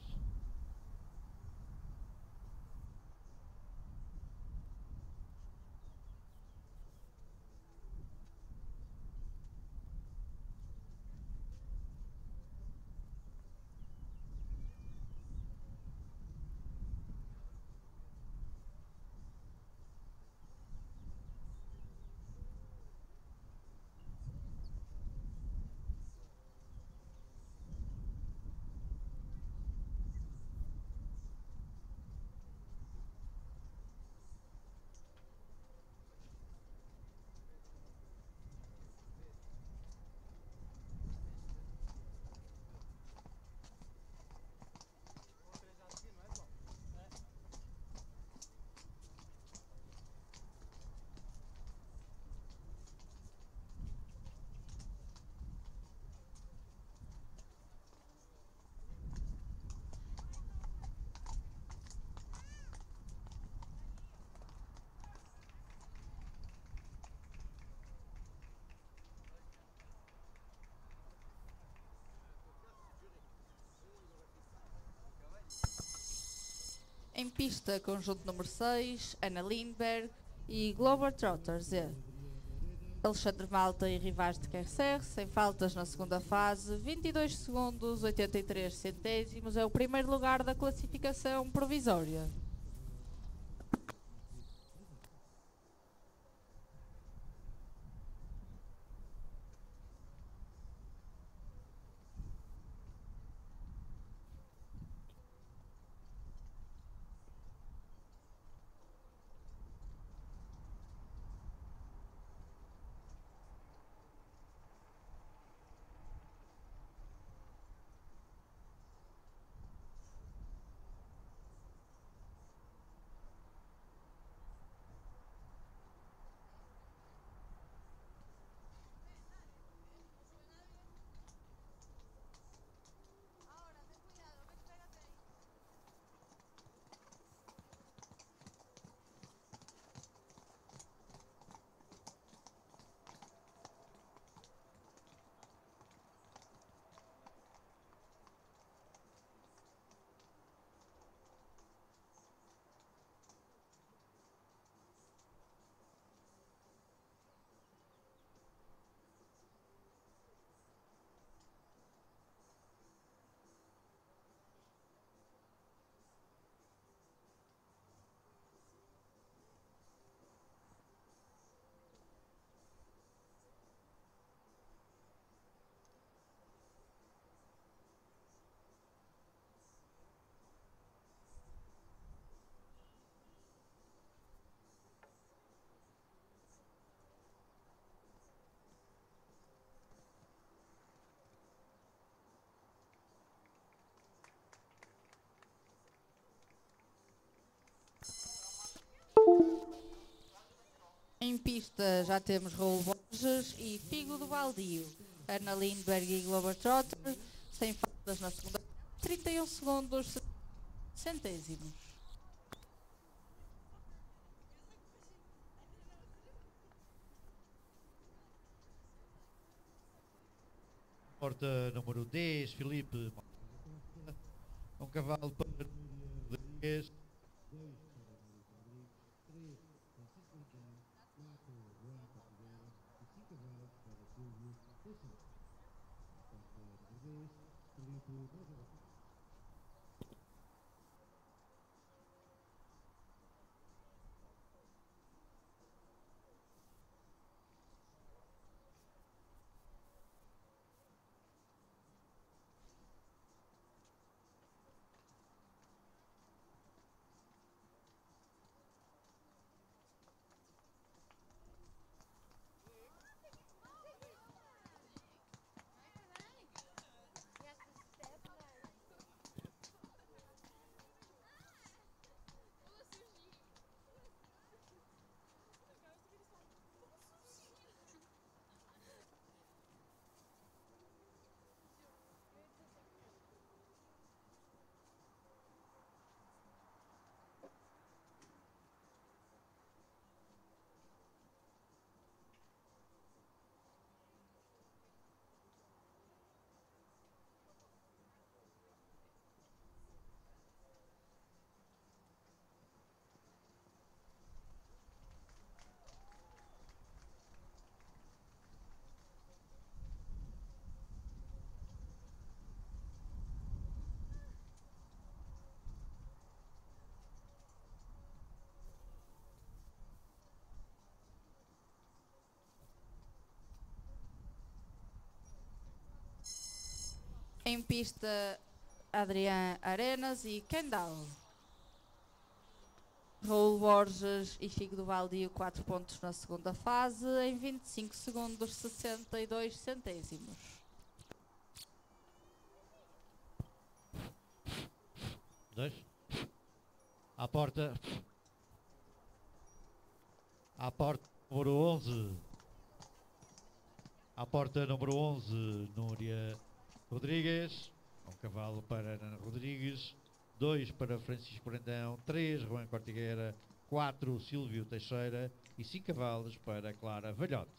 Em pista, conjunto número 6, Ana Lindberg e Glover Trotters. Alexandre Malta e Rivage de Quercer, sem faltas na segunda fase, 22 segundos, 83 centésimos. É o primeiro lugar da classificação provisória. pista já temos Raul Borges e Figo do Baldio. Ana Lindberg e Globetrotter, sem faltas na segunda. 31 segundos, centésimos. Porta número 10, Filipe. Um cavalo para Rodrigues. Em pista, Adrián Arenas e Kendall. Raul Borges e Figo do Baldio, 4 pontos na segunda fase, em 25 segundos, 62 centésimos. Dois. À porta. À porta número 11. À porta número 11, Núria Rodrigues. Um cavalo para Ana Rodrigues. 2 para Francisco Brandão. 3, Juan Cortigueira. 4, Silvio Teixeira. E 5 cavalos para Clara Velhote.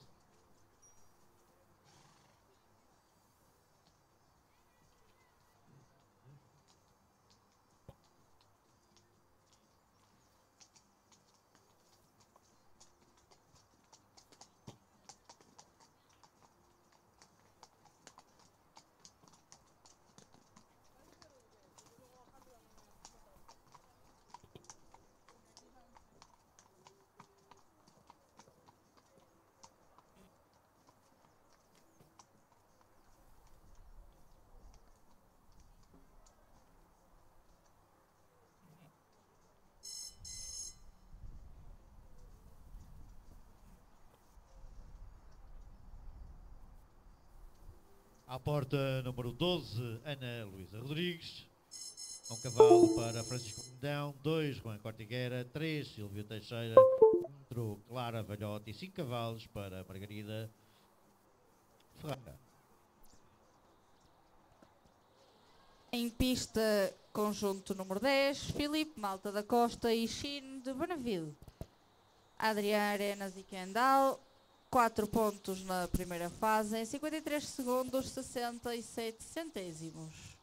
À porta número 12, Ana Luísa Rodrigues. Um cavalo para Francisco Brandão. 2, Juan Cortigueira. 3, Silvio Teixeira. 4, Clara Velhote. E 5 cavalos para Margarida Ferreira. Em pista, conjunto número 10, Filipe Malta da Costa e Chine de Bonneville. Adrián Arenas e Kendall, 4 pontos na primeira fase, em 53 segundos, 67 centésimos.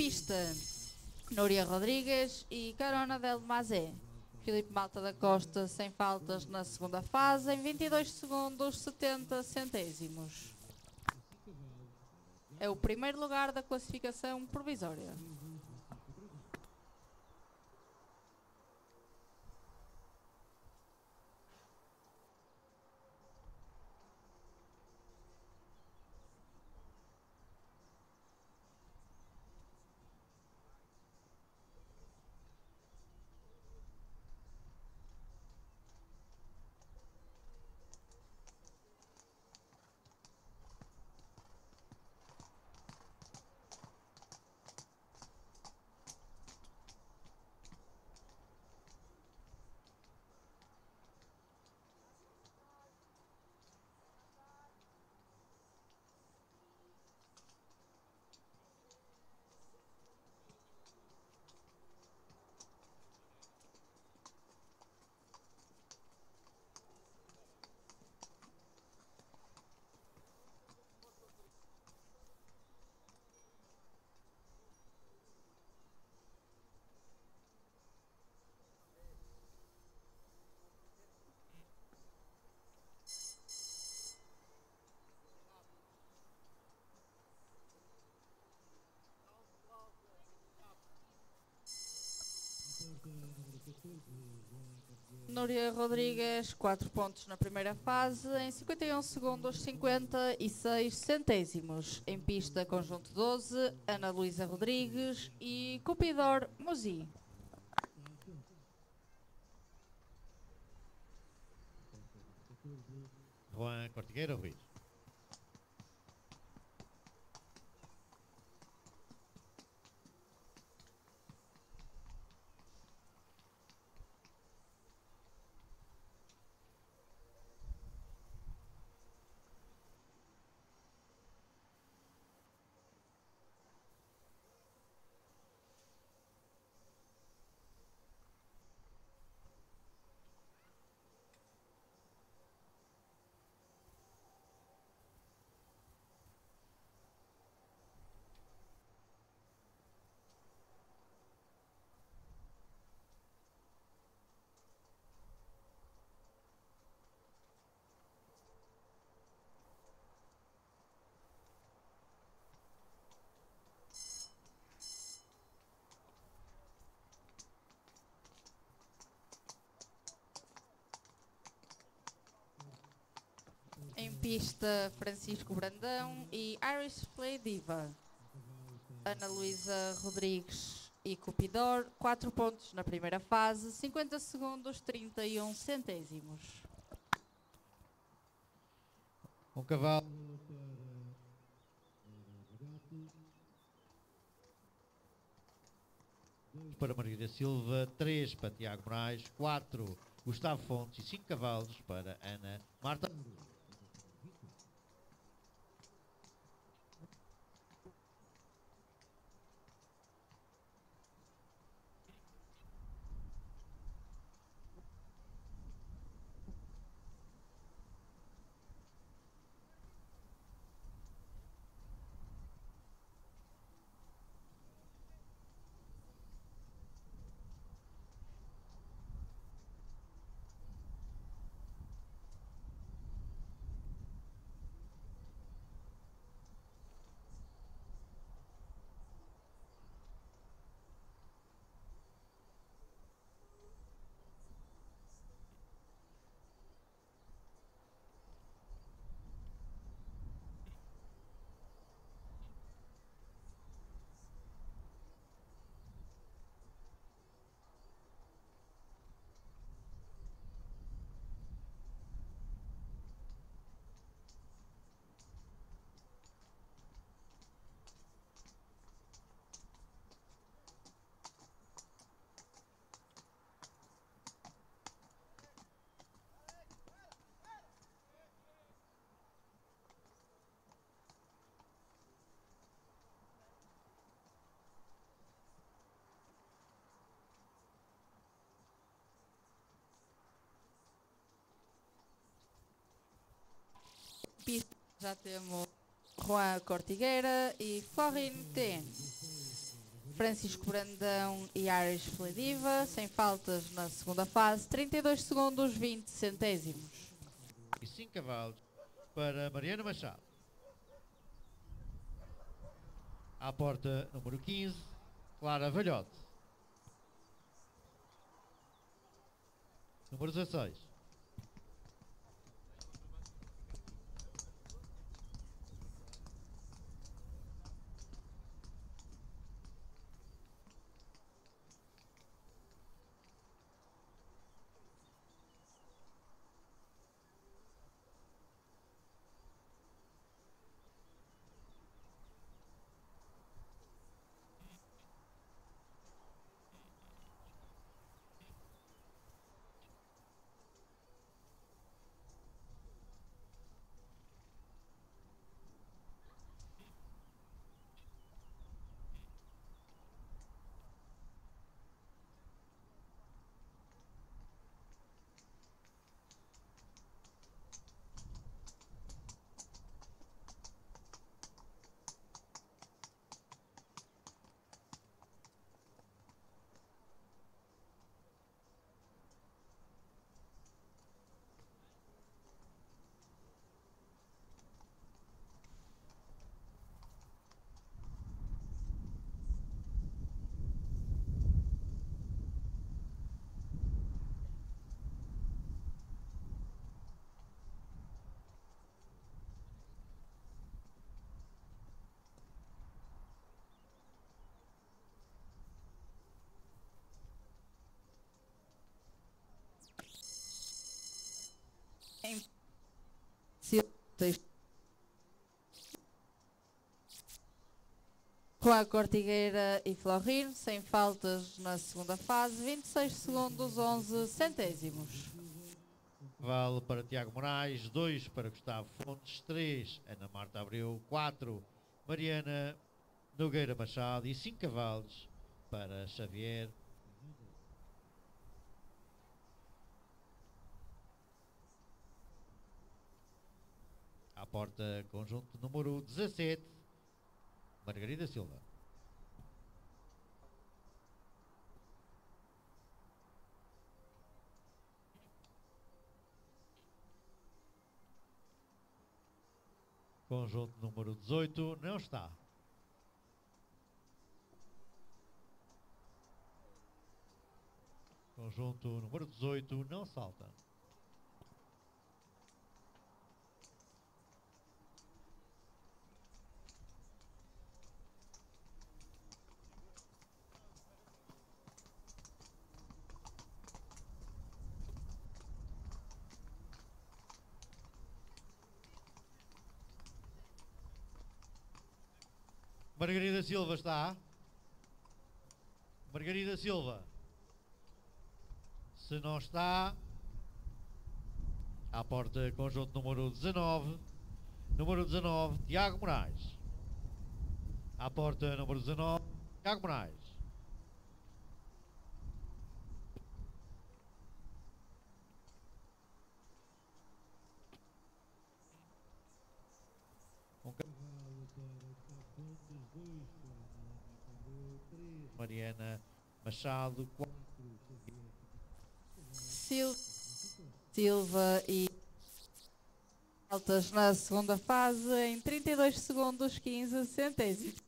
pista, Núria Rodrigues e Carona del Mazé. Filipe Malta da Costa sem faltas na segunda fase em 22 segundos 70 centésimos. É o primeiro lugar da classificação provisória. Núria Rodrigues, 4 pontos na primeira fase, em 51 segundos 56 centésimos. Em pista, conjunto 12, Ana Luísa Rodrigues e Cupidor Musi. Juan Cortigueira Ruiz. Em pista, Francisco Brandão e Irish Play Diva. Ana Luísa Rodrigues e Cupidor, 4 pontos na primeira fase, 50 segundos 31 centésimos. Um cavalo para Margarida Silva, 3 para Tiago Moraes, 4 Gustavo Fontes e 5 cavalos para Ana Marta. Já temos Juan Cortigueira e Florin Ten. Francisco Brandão e Ares Flediva, sem faltas na segunda fase, 32 segundos, 20 centésimos. E 5 cavalos para Mariana Machado. À porta número 15, Clara Velhote. Número 16. Juan Cortigueira e Florino, sem faltas na segunda fase, 26 segundos, 11 centésimos. Vale para Tiago Moraes, 2 para Gustavo Fontes, 3 Ana Marta Abreu, 4 Mariana Nogueira Machado e 5 cavalos para Xavier. À porta, conjunto número 17, Margarida Silva. Conjunto número 18 não está. Conjunto número 18 não salta. Margarida Silva está. Margarida Silva. Se não está, à porta, conjunto número 19. Número 19, Tiago Moraes. À porta, número 19, Tiago Moraes. Mariana Machado, 4 Silva e faltas na segunda fase em 32 segundos, 15 centésimos.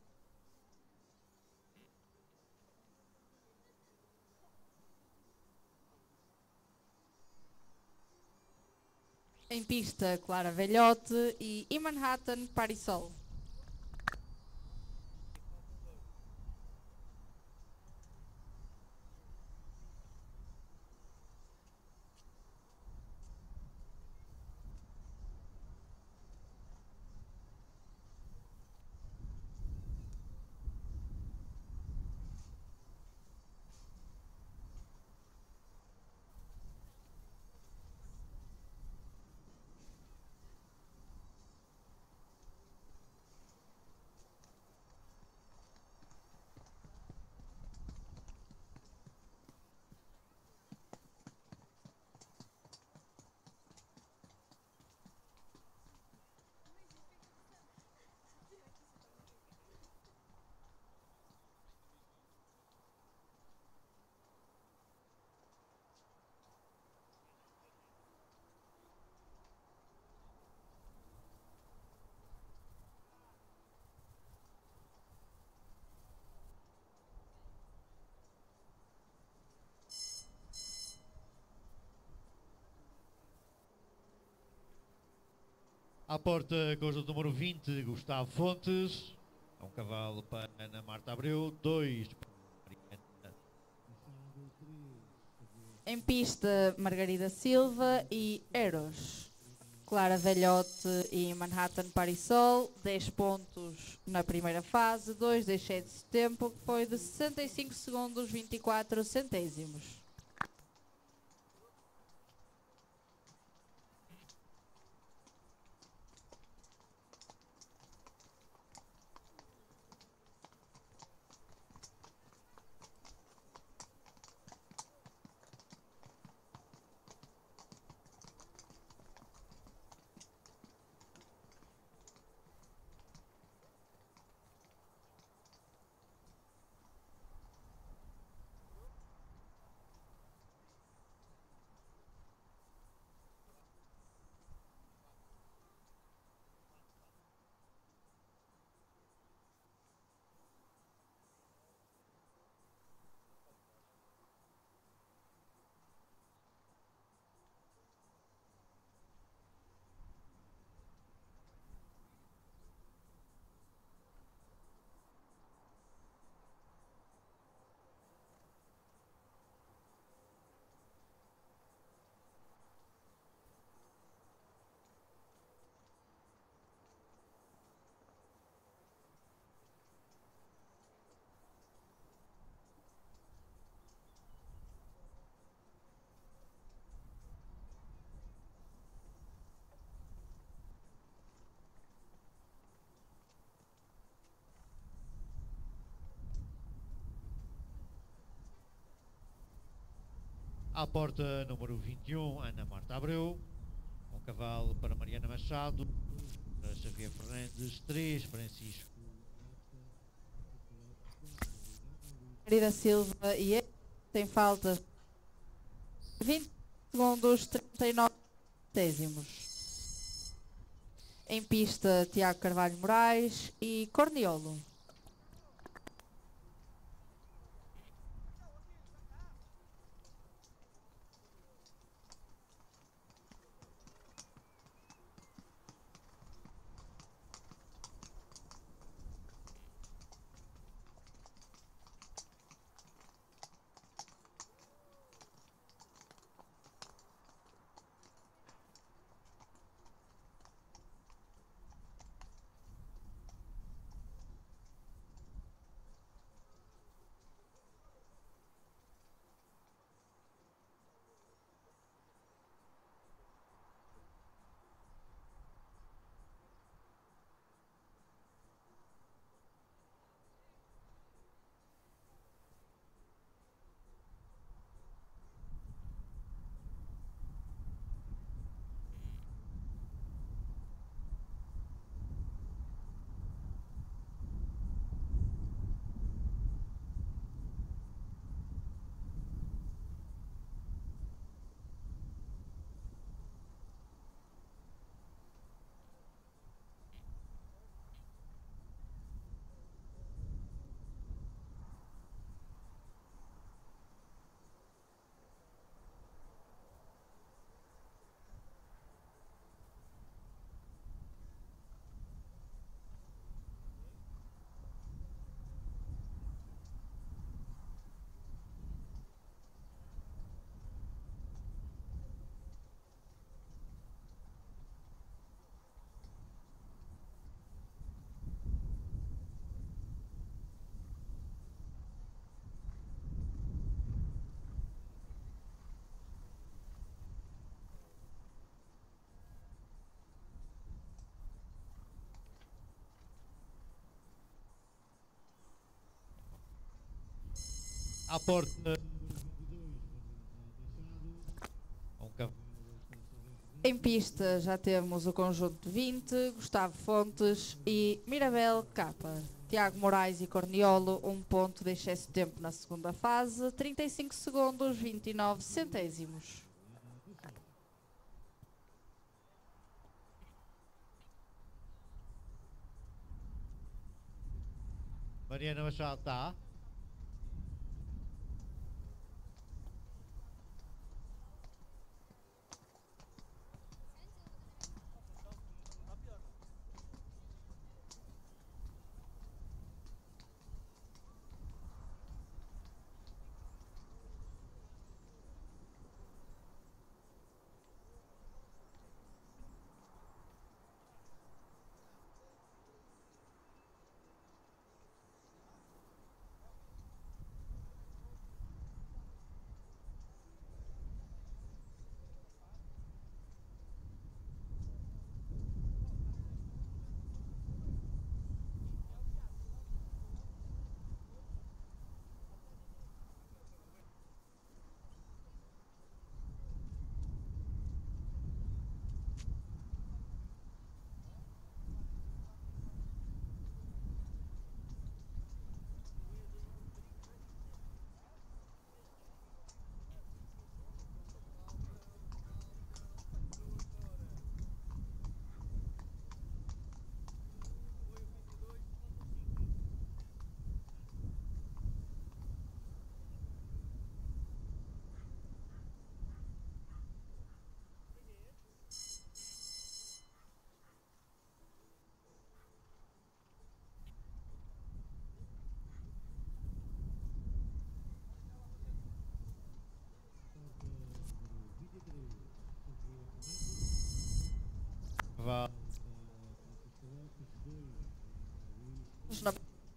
Em pista, Clara Velhote e Manhattan Parisol. À porta, conjunto número 20, Gustavo Fontes. É um cavalo para Ana Marta Abreu. 2 para Mariana. Em pista, Margarida Silva e Eros. Clara Velhote e Manhattan Parisol. 10 pontos na primeira fase. 2 de excede de tempo, que foi de 65 segundos 24 centésimos. À porta, número 21, Ana Marta Abreu. Um cavalo para Mariana Machado. Para Xavier Fernandes. 3, Francisco. Margarida Silva e Eros. Tem falta 20 segundos 39 centésimos. Em pista, Tiago Carvalho Moraes e Corniolo. À porta. Um cavalo. Em pista já temos o conjunto 20, Gustavo Fontes e Mirabel Capa. Tiago Moraes e Corniolo, 1 ponto de excesso de tempo na segunda fase, 35 segundos 29 centésimos. Mariana Machado está.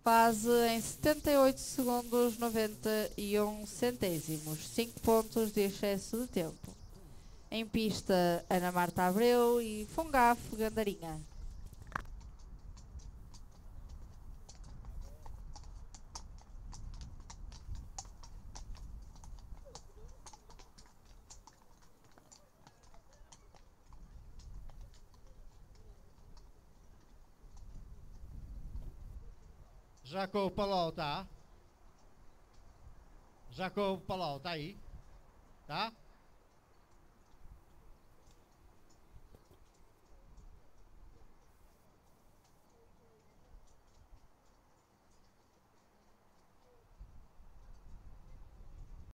Fase em 78 segundos 91 centésimos, 5 pontos de excesso de tempo. Em pista, Ana Marta Abreu e Fungaf Gandarinha. Jacob Palau tá? Jacob Palau tá aí? Tá?